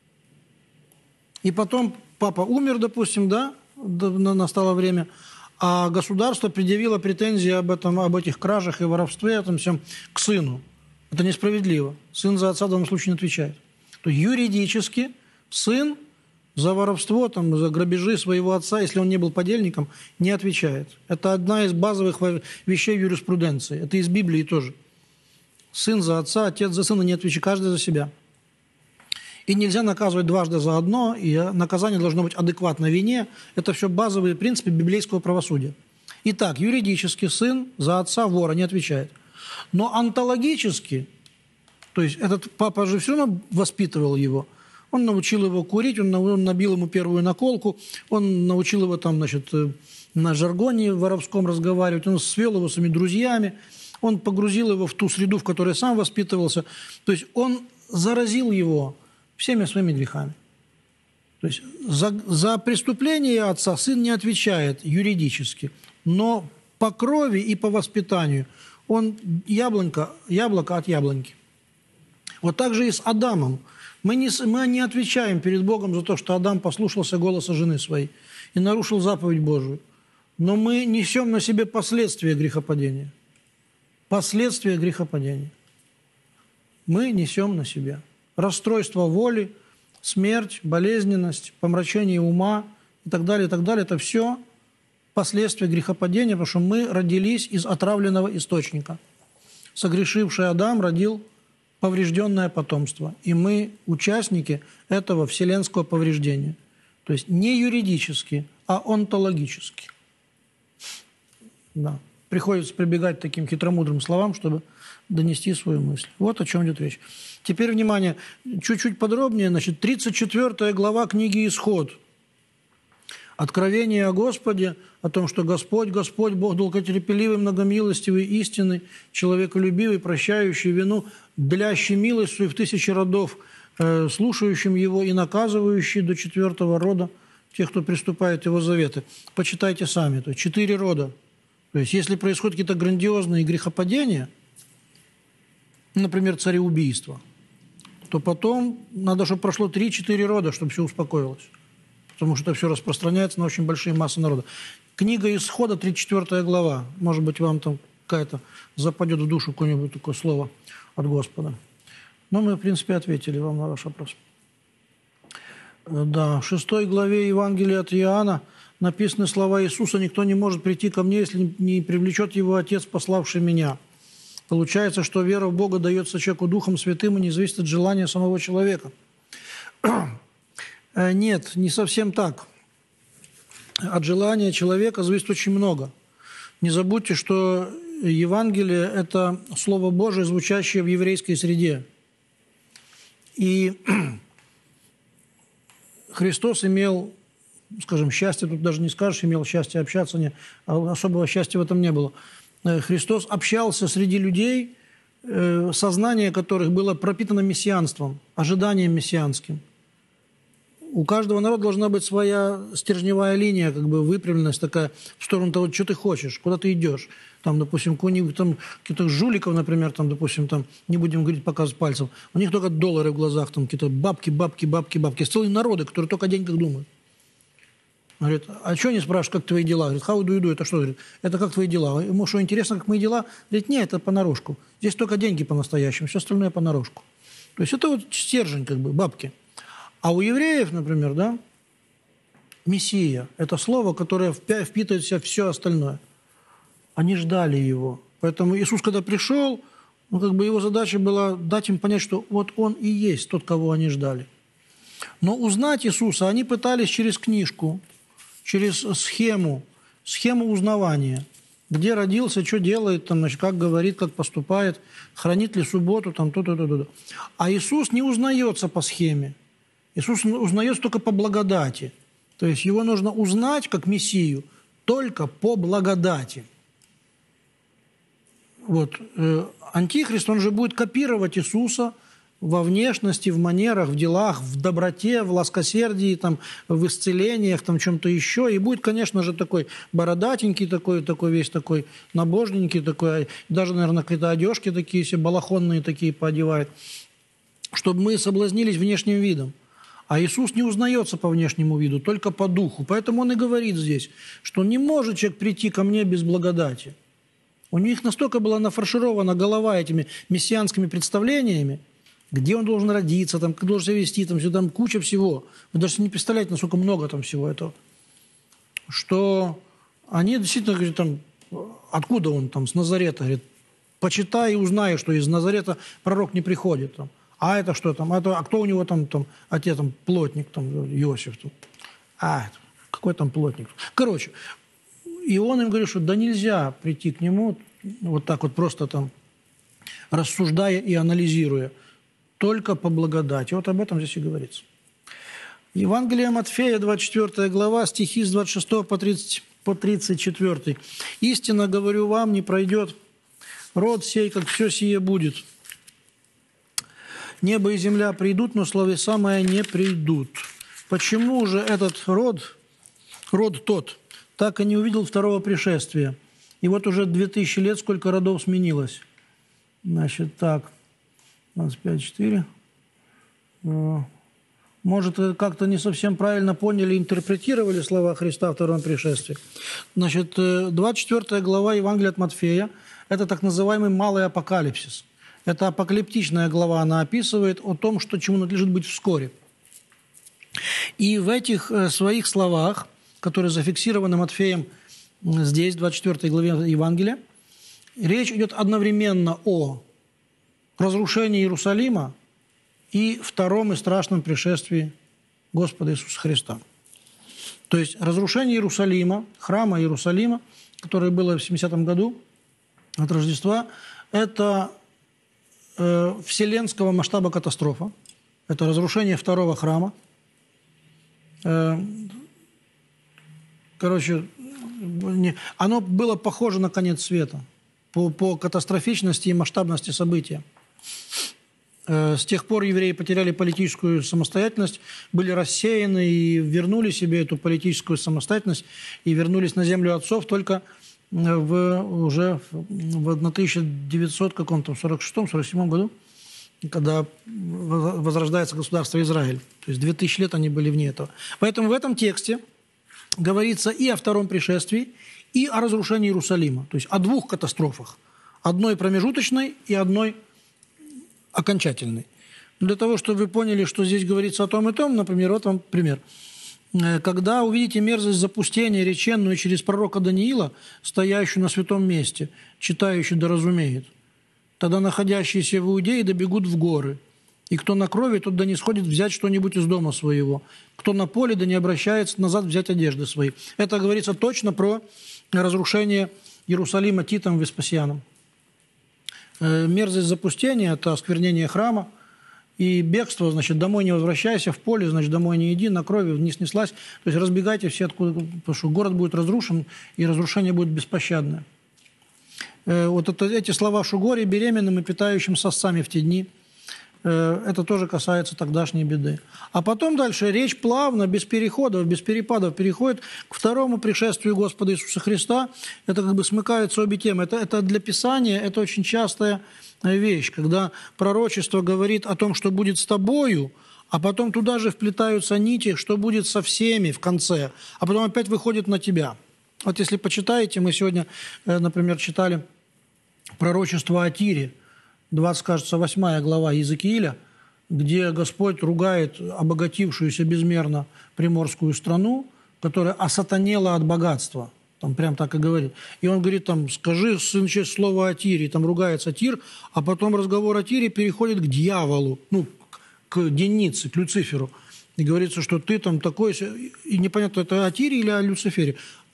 и потом папа умер, допустим, да, настало время, а государство предъявило претензии об этом, об этих кражах и воровстве, этом всем к сыну. Это несправедливо. Сын за отца в данном случае не отвечает. То есть юридически сын за воровство, там, за грабежи своего отца, если он не был подельником, не отвечает. Это одна из базовых вещей юриспруденции. Это из Библии тоже. Сын за отца, отец за сына не отвечает, каждый за себя. И нельзя наказывать дважды за одно, и наказание должно быть адекватно вине. Это все базовые принципы библейского правосудия. Итак, юридически сын за отца вора не отвечает. Но онтологически, то есть этот папа же все равно воспитывал его. Он научил его курить, он набил ему первую наколку, он научил его там, значит, на жаргоне воровском разговаривать, он свел его с своими друзьями, он погрузил его в ту среду, в которой сам воспитывался. То есть он заразил его всеми своими грехами. То есть за, за преступление отца сын не отвечает юридически, но по крови и по воспитанию он яблонька, яблоко от яблоньки. Вот так же и с Адамом. Мы не, мы не отвечаем перед Богом за то, что Адам послушался голоса жены своей и нарушил заповедь Божию. Но мы несем на себе последствия грехопадения. Последствия грехопадения. Мы несем на себе расстройство воли, смерть, болезненность, помрачение ума и так далее, и так далее. Это все последствия грехопадения, потому что мы родились из отравленного источника. Согрешивший Адам родил поврежденное потомство. И мы участники этого вселенского повреждения. То есть не юридически, а онтологически. Да. Приходится прибегать к таким хитромудрым словам, чтобы донести свою мысль. Вот о чем идет речь. Теперь, внимание, чуть-чуть подробнее. Значит, тридцать четвёртая глава книги «Исход». Откровение о Господе, о том, что Господь, Господь, Бог долготерпеливый, многомилостивый, истинный, человеколюбивый, прощающий вину, длящий милостью в тысячи родов, э, слушающим Его и наказывающий до четвертого рода тех, кто приступает к Его заветы. Почитайте сами. То есть четыре рода. То есть если происходят какие-то грандиозные грехопадения, например, цареубийство, то потом надо, чтобы прошло три-четыре рода, чтобы все успокоилось. Потому что это все распространяется на очень большие массы народа. Книга Исхода, тридцать четвёртая глава. Может быть, вам там какая-то западет в душу какое-нибудь такое слово от Господа. Но мы, в принципе, ответили вам на ваш вопрос. Да, в шестой главе Евангелия от Иоанна написаны слова Иисуса: «Никто не может прийти ко мне, если не привлечет его Отец, пославший меня». Получается, что вера в Бога дается человеку Духом Святым и не зависит от желания самого человека. Нет, не совсем так. От желания человека зависит очень много. Не забудьте, что Евангелие – это Слово Божие, звучащее в еврейской среде. И Христос имел, скажем, счастье, тут даже не скажешь, имел счастье общаться, не, особого счастья в этом не было. Христос общался среди людей, сознание которых было пропитано мессианством, ожиданием мессианским. У каждого народа должна быть своя стержневая линия, как бы выпрямленность такая в сторону того, что ты хочешь, куда ты идешь. Там, допустим, там, каких-то жуликов, например, там, допустим, там, не будем говорить, показывать пальцем, у них только доллары в глазах, там какие-то бабки, бабки, бабки, бабки. Есть целые народы, которые только о деньгах думают. Говорит, а что они спрашивают, как твои дела? Говорит, how do you do? Это что? Говорит, это как твои дела? Ему что, интересно, как мои дела? Говорит, нет, это понарошку. Здесь только деньги по-настоящему, все остальное понарошку. То есть это вот стержень, как бы, бабки. А у евреев, например, да, Мессия – это слово, которое впитывает в себя все остальное. Они ждали его. Поэтому Иисус, когда пришел, ну, как бы его задача была дать им понять, что вот он и есть тот, кого они ждали. Но узнать Иисуса они пытались через книжку, через схему, схему узнавания. где родился, что делает, там, значит, как говорит, как поступает, хранит ли субботу, там, то-то, то-то. А Иисус не узнается по схеме. Иисус узнается только по благодати. То есть его нужно узнать как Мессию только по благодати. Вот. Антихрист, он же будет копировать Иисуса во внешности, в манерах, в делах, в доброте, в ласкосердии, там, в исцелениях, там, чем-то еще. И будет, конечно же, такой бородатенький, такой, такой весь такой набожненький, такой, даже, наверное, какие-то одежки такие все балахонные такие поодевает, чтобы мы соблазнились внешним видом. А Иисус не узнается по внешнему виду, только по духу. Поэтому он и говорит здесь, что не может человек прийти ко мне без благодати. У них настолько была нафарширована голова этими мессианскими представлениями, где он должен родиться, там, как должен себя вести, там, там куча всего. Вы даже не представляете, насколько много там всего этого. Что они действительно говорят, там, откуда он там, с Назарета, говорит, почитай и узнай, что из Назарета пророк не приходит. Там. А это что там? А, то, а кто у него там, там отец, там, плотник, там, Иосиф? Там. А, какой там плотник? Короче, и он им говорит, что да нельзя прийти к нему вот так вот просто там, рассуждая и анализируя, только по благодати. Вот об этом здесь и говорится. Евангелие Матфея, двадцать четвёртая глава, стихи с двадцать шестого по тридцать четвёртый. «Истинно говорю вам, не пройдет род сей, как все сие будет. Небо и земля придут, но словеса мои не придут. Почему же этот род, род тот, так и не увидел второго пришествия? И вот уже две тысячи лет сколько родов сменилось». Значит, так, двадцать пять, четыре. Может, как-то не совсем правильно поняли, интерпретировали слова Христа о втором пришествии. Значит, двадцать четвёртая глава Евангелия от Матфея – это так называемый малый апокалипсис. Это апокалиптичная глава, она описывает о том, что чему надлежит быть вскоре. И в этих своих словах, которые зафиксированы Матфеем здесь, в двадцать четвёртой главе Евангелия, речь идет одновременно о разрушении Иерусалима и втором и страшном пришествии Господа Иисуса Христа. То есть разрушение Иерусалима, храма Иерусалима, которое было в семидесятом году от Рождества, это э, вселенского масштаба катастрофа. Это разрушение второго храма. Э, короче, не, оно было похоже на конец света по, по катастрофичности и масштабности события. С тех пор евреи потеряли политическую самостоятельность, были рассеяны и вернули себе эту политическую самостоятельность и вернулись на землю отцов только в, уже в тысяча девятьсот сорок шестом — сорок седьмом году, когда возрождается государство Израиль. То есть две тысячи лет они были вне этого. Поэтому в этом тексте говорится и о втором пришествии, и о разрушении Иерусалима. То есть о двух катастрофах. Одной промежуточной и одной окончательный. Для того, чтобы вы поняли, что здесь говорится о том и том, например, вот вам пример. «Когда увидите мерзость запустения, реченную через пророка Даниила, стоящую на святом месте, читающий да разумеет, тогда находящиеся в Иудее добегут в горы, и кто на крови, тот да не сходит взять что-нибудь из дома своего, кто на поле, да не обращается назад взять одежды свои». Это говорится точно про разрушение Иерусалима Титом Веспасианом. Мерзость запустения – это осквернение храма, и бегство, значит, домой не возвращайся, в поле, значит, домой не иди, на крови не снеслась. То есть разбегайте все откуда, потому что город будет разрушен, и разрушение будет беспощадное. Вот это, эти слова «шугоре беременным и питающим сосцами в те дни», это тоже касается тогдашней беды. А потом дальше речь плавно, без переходов, без перепадов переходит к второму пришествию Господа Иисуса Христа. Это как бы смыкаются обе темы. Это, это для Писания это очень частая вещь, когда пророчество говорит о том, что будет с тобою, а потом туда же вплетаются нити, что будет со всеми в конце, а потом опять выходит на тебя. Вот если почитаете, мы сегодня, например, читали пророчество о Тире, двадцать, кажется, восьмая глава Иезекииля, где Господь ругает обогатившуюся безмерно приморскую страну, которая осатанела от богатства. Там прям так и говорит. И он говорит, там, скажи, сын, честь, слово о Тире. И там ругается Тир, а потом разговор о Тире переходит к дьяволу, ну, к Денице, к Люциферу. И говорится, что ты там такой... И непонятно, это о Тире или о Люцифере.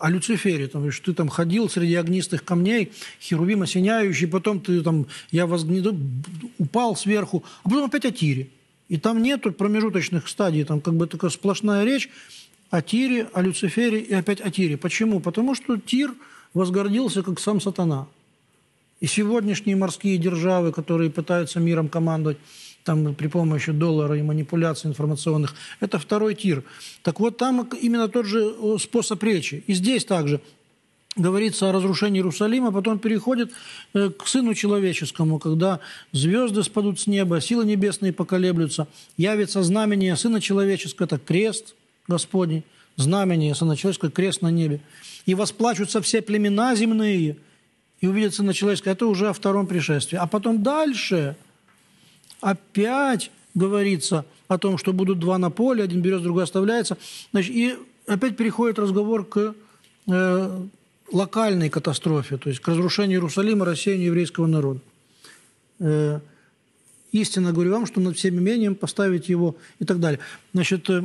о Люцифере, там, что ты там ходил среди огнистых камней, херувим осеняющий, потом ты там, я возгнеду, упал сверху, а потом опять о Тире. И там нету промежуточных стадий, там как бы такая сплошная речь о Тире, о Люцифере и опять о Тире. Почему? Потому что Тир возгордился как сам сатана. И сегодняшние морские державы, которые пытаются миром командовать там, при помощи доллара и манипуляций информационных, это второй Тир. Так вот, там именно тот же способ речи. И здесь также говорится о разрушении Иерусалима, потом переходит к Сыну Человеческому, когда звезды спадут с неба, силы небесные поколеблются, явится знамение Сына Человеческого, это крест Господень, знамение Сына Человеческого, крест на небе. И восплачутся все племена земные, и увидят Сына Человеческого. Это уже о втором пришествии. А потом дальше опять говорится о том, что будут два на поле, один берется, другой оставляется. Значит, и опять переходит разговор к э, локальной катастрофе, то есть к разрушению Иерусалима, рассеянию еврейского народа. Э, истинно говорю вам, что над всем имением поставить его и так далее. Значит, э,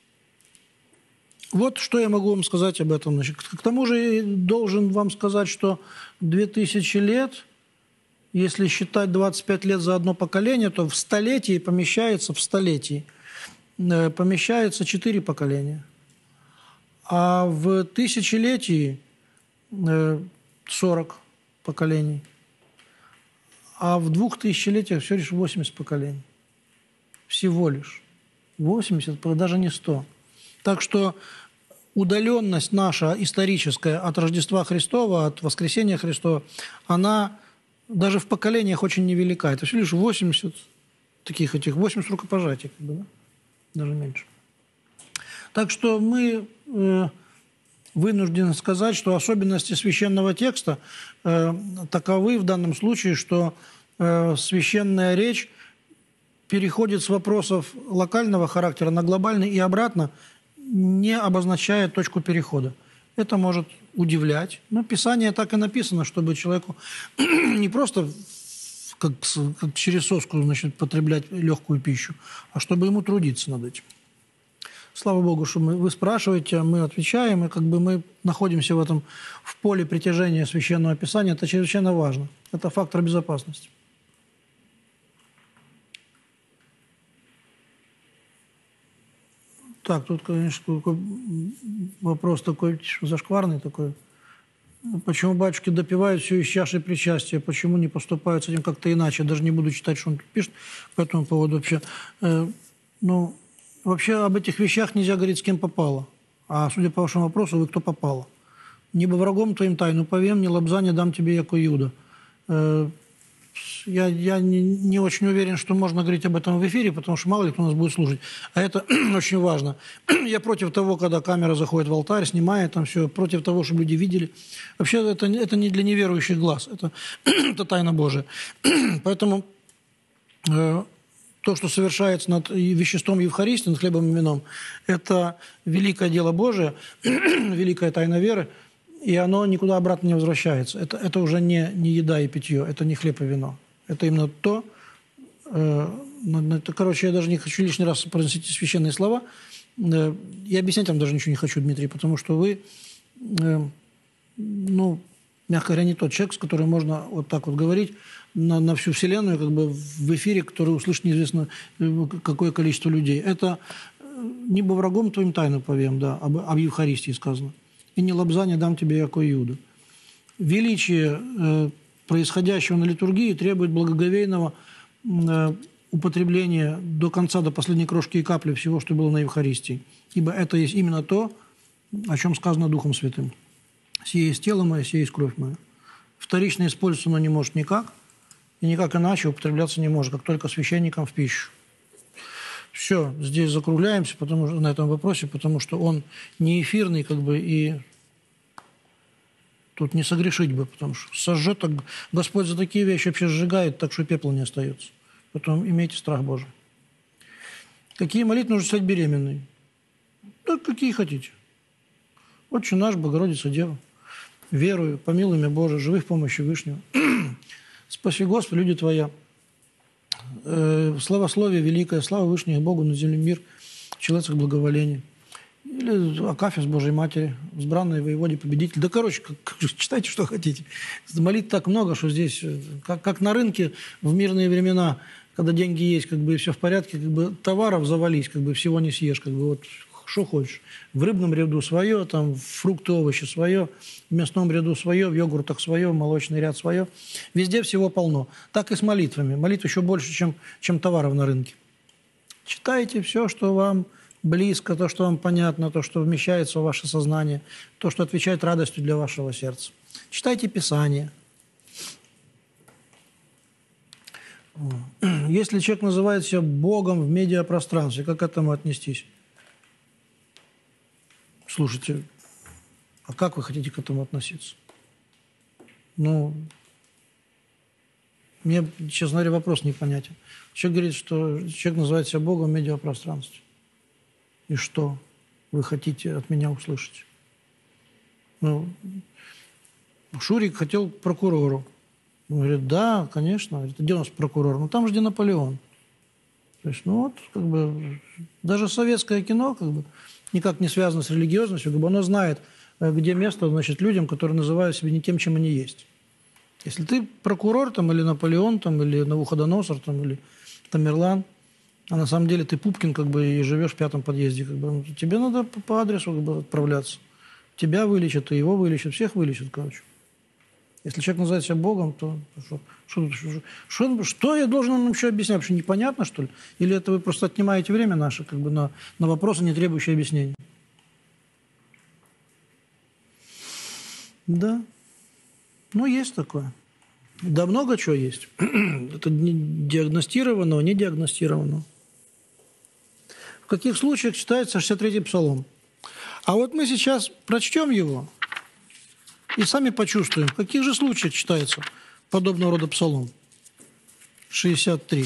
вот что я могу вам сказать об этом. Значит, к тому же должен вам сказать, что две тысячи лет, если считать двадцать пять лет за одно поколение, то в столетии помещается, в столетии помещается четыре поколения. А в тысячелетии сорок поколений. А в двух тысячелетиях всего лишь восемьдесят поколений. Всего лишь. восемьдесят, даже не сто. Так что удаленность наша историческая от Рождества Христова, от Воскресения Христова, она даже в поколениях очень невелика. Это всего лишь восемьдесят таких этих, восемьдесят рукопожатий, как бы, да? Даже меньше. Так что мы э, вынуждены сказать, что особенности священного текста э, таковы в данном случае, что э, священная речь переходит с вопросов локального характера на глобальный и обратно, не обозначая точку перехода. Это может удивлять. Но Писание так и написано, чтобы человеку не просто как, как через соску, значит, потреблять легкую пищу, а чтобы ему трудиться над этим. Слава Богу, что мы, вы спрашиваете, мы отвечаем, и как бы мы находимся в этом в поле притяжения Священного Писания. Это чрезвычайно важно. Это фактор безопасности. Так, тут, конечно, такой вопрос такой зашкварный такой. Почему батюшки допивают все из чаши причастия? Почему не поступают с этим как-то иначе? Даже не буду читать, что он тут пишет по этому поводу вообще. Э, ну, вообще об этих вещах нельзя говорить, с кем попало. А судя по вашему вопросу, вы кто попало. «Небо врагом твоим тайну повем, не лобзание дам тебе, яко Иуда». Э, Я, я не, не очень уверен, что можно говорить об этом в эфире, потому что мало ли кто нас будет слушать. А это очень важно. Я против того, когда камера заходит в алтарь, снимает там все, против того, чтобы люди видели. Вообще это, это не для неверующих глаз, это, это тайна Божия. Поэтому э, то, что совершается над веществом Евхаристии, над хлебом и вином, это великое дело Божие, великая тайна веры, и оно никуда обратно не возвращается. Это, это уже не, не еда и питье, это не хлеб и вино. Это именно то... Э, это, короче, я даже не хочу лишний раз произносить священные слова. Э, я объяснять вам даже ничего не хочу, Дмитрий, потому что вы, э, ну, мягко говоря, не тот человек, с которым можно вот так вот говорить на, на всю Вселенную, как бы в эфире, который услышит неизвестно какое количество людей. Это «Небо врагом твоим тайну повем», да, об, об Евхаристии сказано. «И не лобзание дам тебе, яко Иуда». Величие э, происходящего на литургии требует благоговейного э, употребления до конца, до последней крошки и капли всего, что было на Евхаристии. Ибо это есть именно то, о чем сказано Духом Святым. «Сие есть тело мое, сие есть кровь моя». Вторично использоваться оно не может никак, и никак иначе употребляться не может, как только священником в пищу. Все, здесь закругляемся потому, на этом вопросе, потому что он не эфирный, как бы, и тут не согрешить бы, потому что сожжет, так Господь за такие вещи вообще сжигает, так что пепла не остается. Поэтому имейте страх Божий. Какие молитвы нужно читать беременной? Да какие хотите. Отче наш, Богородица Дева, верую, помилуй меня, Боже, живи в помощи Вышнего. Спаси, Господи, люди Твоя. Славословие великое, слава Вышнего Богу, на земле мир, в человецах благоволение. Или Акафист Божьей Матери, избранный воеводе победитель. Да, короче, как, читайте, что хотите. Молитв так много, что здесь, как, как на рынке в мирные времена, когда деньги есть, как бы и все в порядке, как бы товаров завались, как бы всего не съешь, как бы вот что хочешь. В рыбном ряду свое, там фрукты, овощи свое, в мясном ряду свое, в йогуртах свое, в молочный ряд свое. Везде всего полно. Так и с молитвами. Молитв еще больше, чем, чем товаров на рынке. Читайте все, что вам близко, то, что вам понятно, то, что вмещается в ваше сознание, то, что отвечает радостью для вашего сердца. Читайте Писание. Если человек называет себя Богом в медиапространстве, как к этому отнестись? Слушайте, а как вы хотите к этому относиться? Ну, мне, честно говоря, вопрос непонятен. Человек говорит, что человек называет себя Богом в медиапространстве. И что вы хотите от меня услышать? Ну, Шурик хотел к прокурору. Он говорит, да, конечно. Говорит, где у нас прокурор? Ну, там же, где Наполеон. То есть, ну вот, как бы, даже советское кино, как бы, никак не связано с религиозностью, как бы оно знает, где место, значит, людям, которые называют себя не тем, чем они есть. Если ты прокурор, там, или Наполеон, там, или Навуходоносор, там, или Тамерлан, а на самом деле ты Пупкин, как бы, и живешь в пятом подъезде, как бы, тебе надо по адресу, как бы, отправляться. Тебя вылечат, и его вылечат, всех вылечат, короче. Если человек называет себя Богом, то что, что, что, что я должен вам еще объяснять? Вообще непонятно, что ли? Или это вы просто отнимаете время наше, как бы, на, на вопросы, не требующие объяснений? Да. Ну, есть такое. Да много чего есть. Это не диагностированного, не диагностированного. В каких случаях читается шестьдесят третий псалом? А вот мы сейчас прочтем его и сами почувствуем, в каких же случаях читается подобного рода псалом. шестьдесят три.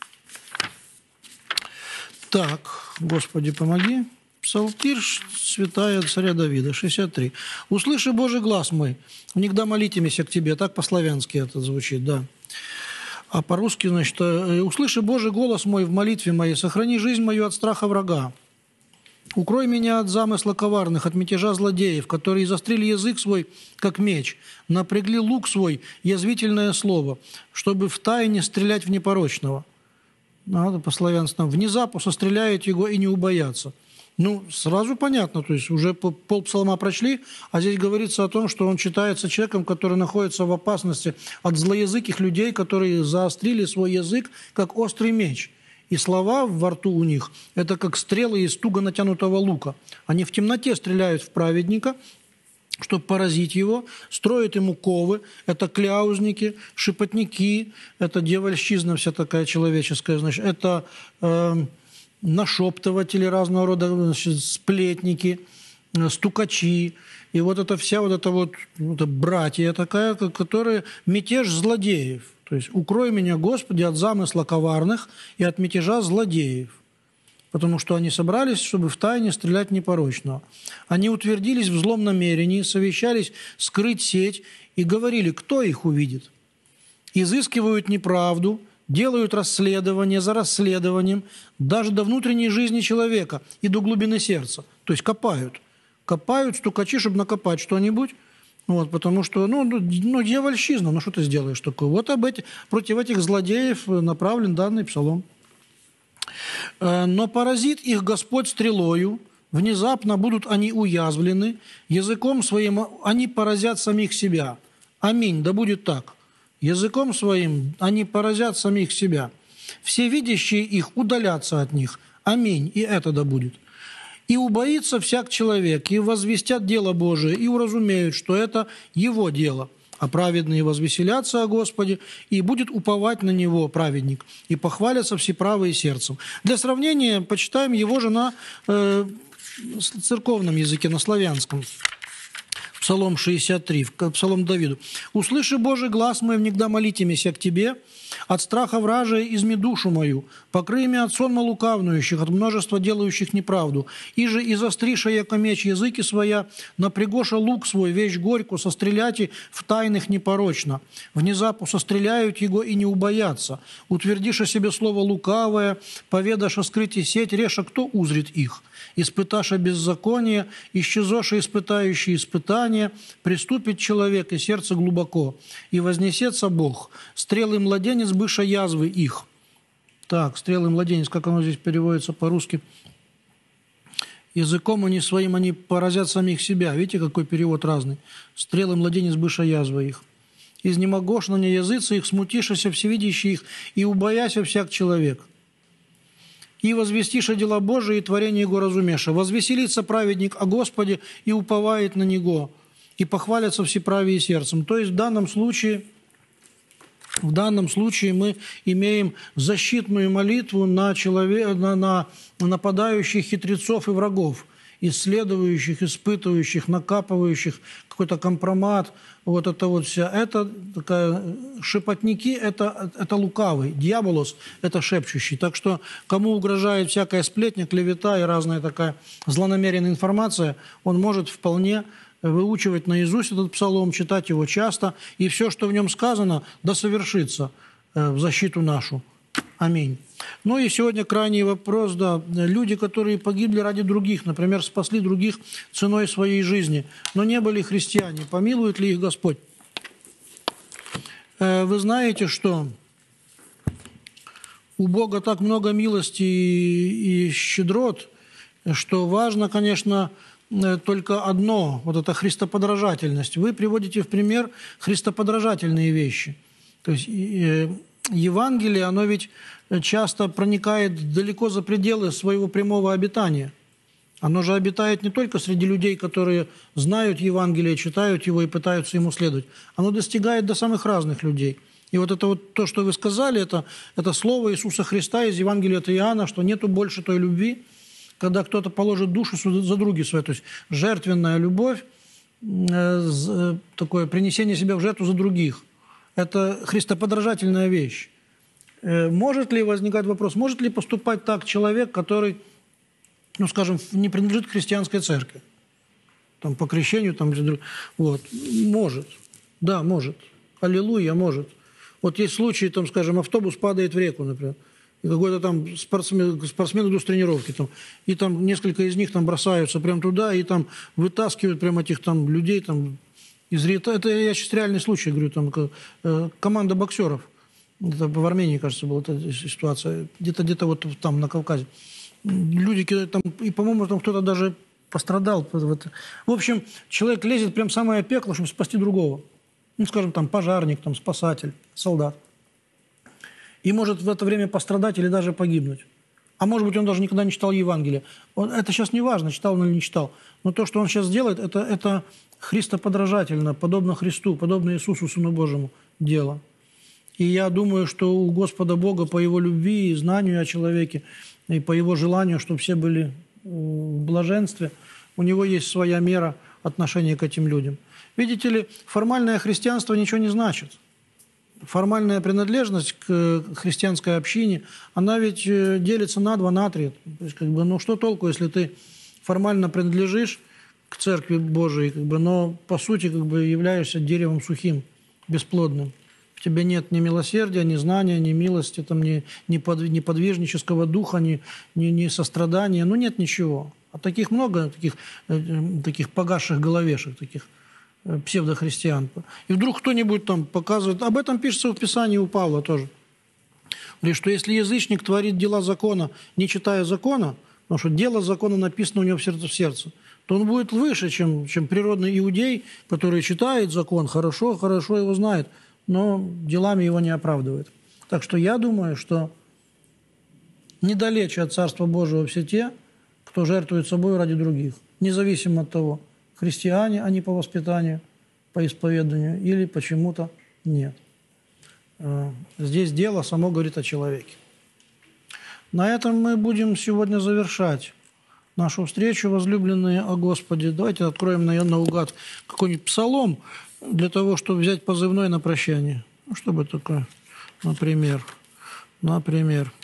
Так, Господи, помоги. Псалтирь святая царя Давида, шестьдесят три. «Услыши, Божий, глаз мой, внегда молитимися к Тебе». Так по-славянски это звучит, да. А по-русски, значит, «Услыши, Божий, голос мой в молитве моей, сохрани жизнь мою от страха врага. Укрой меня от замысла коварных, от мятежа злодеев, которые изострили язык свой, как меч, напрягли лук свой, язвительное слово, чтобы втайне стрелять в непорочного». Надо по-славянски там «внезапно состреляют его и не убоятся». Ну, сразу понятно, то есть уже полпсалма прочли, а здесь говорится о том, что он читается человеком, который находится в опасности от злоязыких людей, которые заострили свой язык, как острый меч. И слова во рту у них – это как стрелы из туго натянутого лука. Они в темноте стреляют в праведника, чтобы поразить его, строят ему ковы, это кляузники, шепотники, это дьявольщизна вся такая человеческая, значит, это э, нашептыватели разного рода, значит, сплетники, стукачи. И вот это вся вот эта вот, вот братья такая, которые мятеж злодеев. То есть «Укрой меня, Господи, от замысла коварных и от мятежа злодеев». Потому что они собрались, чтобы втайне стрелять непорочного. Они утвердились в злом намерении, совещались скрыть сеть и говорили, кто их увидит. Изыскивают неправду, делают расследование за расследованием, даже до внутренней жизни человека и до глубины сердца. То есть копают. Копают стукачи, чтобы накопать что-нибудь. Вот, потому что, ну, ну, дьявольщизна, ну что ты сделаешь такое? Вот об эти, против этих злодеев направлен данный псалом. «Но поразит их Господь стрелою, внезапно будут они уязвлены, языком своим они поразят самих себя». Аминь, да будет так. Языком своим они поразят самих себя. Все видящие их удалятся от них. Аминь, и это да будет. И убоится всяк человек, и возвестят дело Божие, и уразумеют, что это его дело. А праведные возвеселятся о Господе, и будет уповать на Него праведник, и похвалятся всеправые сердцем. Для сравнения, почитаем его же на э, церковном языке, на славянском. Псалом шестьдесят три, Псалом Давиду. «Услыши, Божий, глас мой, внегда молитимися к Тебе, от страха вражия изми душу мою, покрый меня от сонма лукавнующих, от множества делающих неправду, иже и застриша яко меч языки своя, напрягоша лук свой, вещь горьку, состреляти в тайных непорочно, внезапу состреляют его и не убоятся, утвердиша себе слово лукавое, поведаша скрытие сеть, реша кто узрит их, испыташа беззаконие, исчезоша испытающие испытания, приступит человек и сердце глубоко, и вознесется Бог, стрелы младенец быша язвы их». Так, стрелы младенец, как оно здесь переводится по-русски? Языком они своим, они поразят самих себя. Видите, какой перевод разный? Стрелы младенец быша язвы их. «Изнемогош на не языцы их, смутишася всевидящий их, и убояся всяк человек. И возвестиша дела Божии, и творение Его разумеша. Возвеселится праведник о Господе, и уповает на Него, и похвалятся всеправие сердцем». То есть в данном случае... В данном случае мы имеем защитную молитву на, человек, на, на нападающих хитрецов и врагов, исследующих, испытывающих, накапывающих какой-то компромат. Вот это вот вся. Это такая, шепотники это, – это лукавый, дьяволос – это шепчущий. Так что кому угрожает всякая сплетня, клевета и разная такая злонамеренная информация, он может вполне выучивать наизусть этот псалом, читать его часто, и все, что в нем сказано, да совершится в защиту нашу. Аминь. Ну и сегодня крайний вопрос, да, люди, которые погибли ради других, например, спасли других ценой своей жизни, но не были христиане, помилует ли их Господь? Вы знаете, что у Бога так много милости и щедрот, что важно, конечно, только одно, вот эта христоподражательность. Вы приводите в пример христоподражательные вещи. То есть Евангелие, оно ведь часто проникает далеко за пределы своего прямого обитания. Оно же обитает не только среди людей, которые знают Евангелие, читают его и пытаются ему следовать. Оно достигает до самых разных людей. И вот это вот то, что вы сказали, это, это слово Иисуса Христа из Евангелия от Иоанна, что нету больше той любви, когда кто-то положит душу за други свои, то есть жертвенная любовь, такое принесение себя в жертву за других. Это христоподражательная вещь. Может ли возникать вопрос, может ли поступать так человек, который, ну, скажем, не принадлежит к христианской церкви? Там, по крещению, там, вот. Может. Да, может. Аллилуйя, может. Вот есть случаи, там, скажем, автобус падает в реку, например. И какой-то там спортсмен, спортсмен идут с тренировки, там, и там несколько из них там бросаются прямо туда, и там вытаскивают прямо этих там людей там, из рета. Это я сейчас реальный случай говорю, там э, команда боксеров. Это в Армении, кажется, была эта ситуация. Где-то где-то вот там, на Кавказе. Люди там, и, по-моему, там кто-то даже пострадал. В общем, человек лезет прям в самое пекло, чтобы спасти другого. Ну, скажем, там пожарник, там, спасатель, солдат. И может в это время пострадать или даже погибнуть. А может быть, он даже никогда не читал Евангелие. Он, это сейчас не важно, читал он или не читал. Но то, что он сейчас делает, это, это христоподражательно, подобно Христу, подобно Иисусу, Сыну Божьему, дело. И я думаю, что у Господа Бога по Его любви и знанию о человеке, и по Его желанию, чтобы все были в блаженстве, у Него есть своя мера отношения к этим людям. Видите ли, формальное христианство ничего не значит. Формальная принадлежность к христианской общине, она ведь делится на два, на три. То есть, как бы, ну что толку, если ты формально принадлежишь к Церкви Божией, как бы, но по сути как бы, являешься деревом сухим, бесплодным. В тебе нет ни милосердия, ни знания, ни милости, там, ни, ни, под, ни подвижнического духа, ни, ни, ни сострадания. Ну нет ничего. А таких много, таких, таких погасших головешек, таких псевдохристиан. И вдруг кто-нибудь там показывает, об этом пишется в Писании у Павла тоже, говорит, что если язычник творит дела закона, не читая закона, потому что дело закона написано у него в сердце, в сердце, то он будет выше, чем, чем природный иудей, который читает закон, хорошо, хорошо его знает, но делами его не оправдывает. Так что я думаю, что недалече от Царства Божьего все те, кто жертвует собой ради других, независимо от того, христиане они по воспитанию, по исповеданию, или почему-то нет. Здесь дело само говорит о человеке. На этом мы будем сегодня завершать нашу встречу, возлюбленные о Господе. Давайте откроем на, наугад какой-нибудь псалом для того, чтобы взять позывной на прощание. Ну, что бы такое? Например. Например.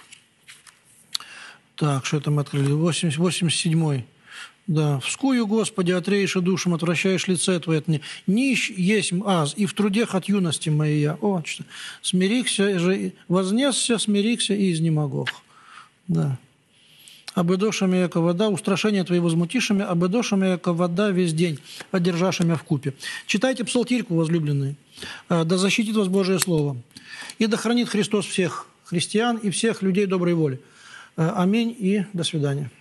Так, что это мы открыли? восемьдесят седьмой. Да. «Вскую, Господи, отрейши душам, отвращаешь лице Твое от меня. Нищ есть аз, и в трудех от юности моей я». О, что? «Смирихся же, вознесся, смирихся и изнемогох». Да. «Обыдошами, яко вода, устрашение Твои возмутишами, обыдошами, яко вода весь день, одержашами вкупе». Читайте псалтирьку, возлюбленные. «Да защитит вас Божие Слово, и да хранит Христос всех христиан и всех людей доброй воли». Аминь и до свидания.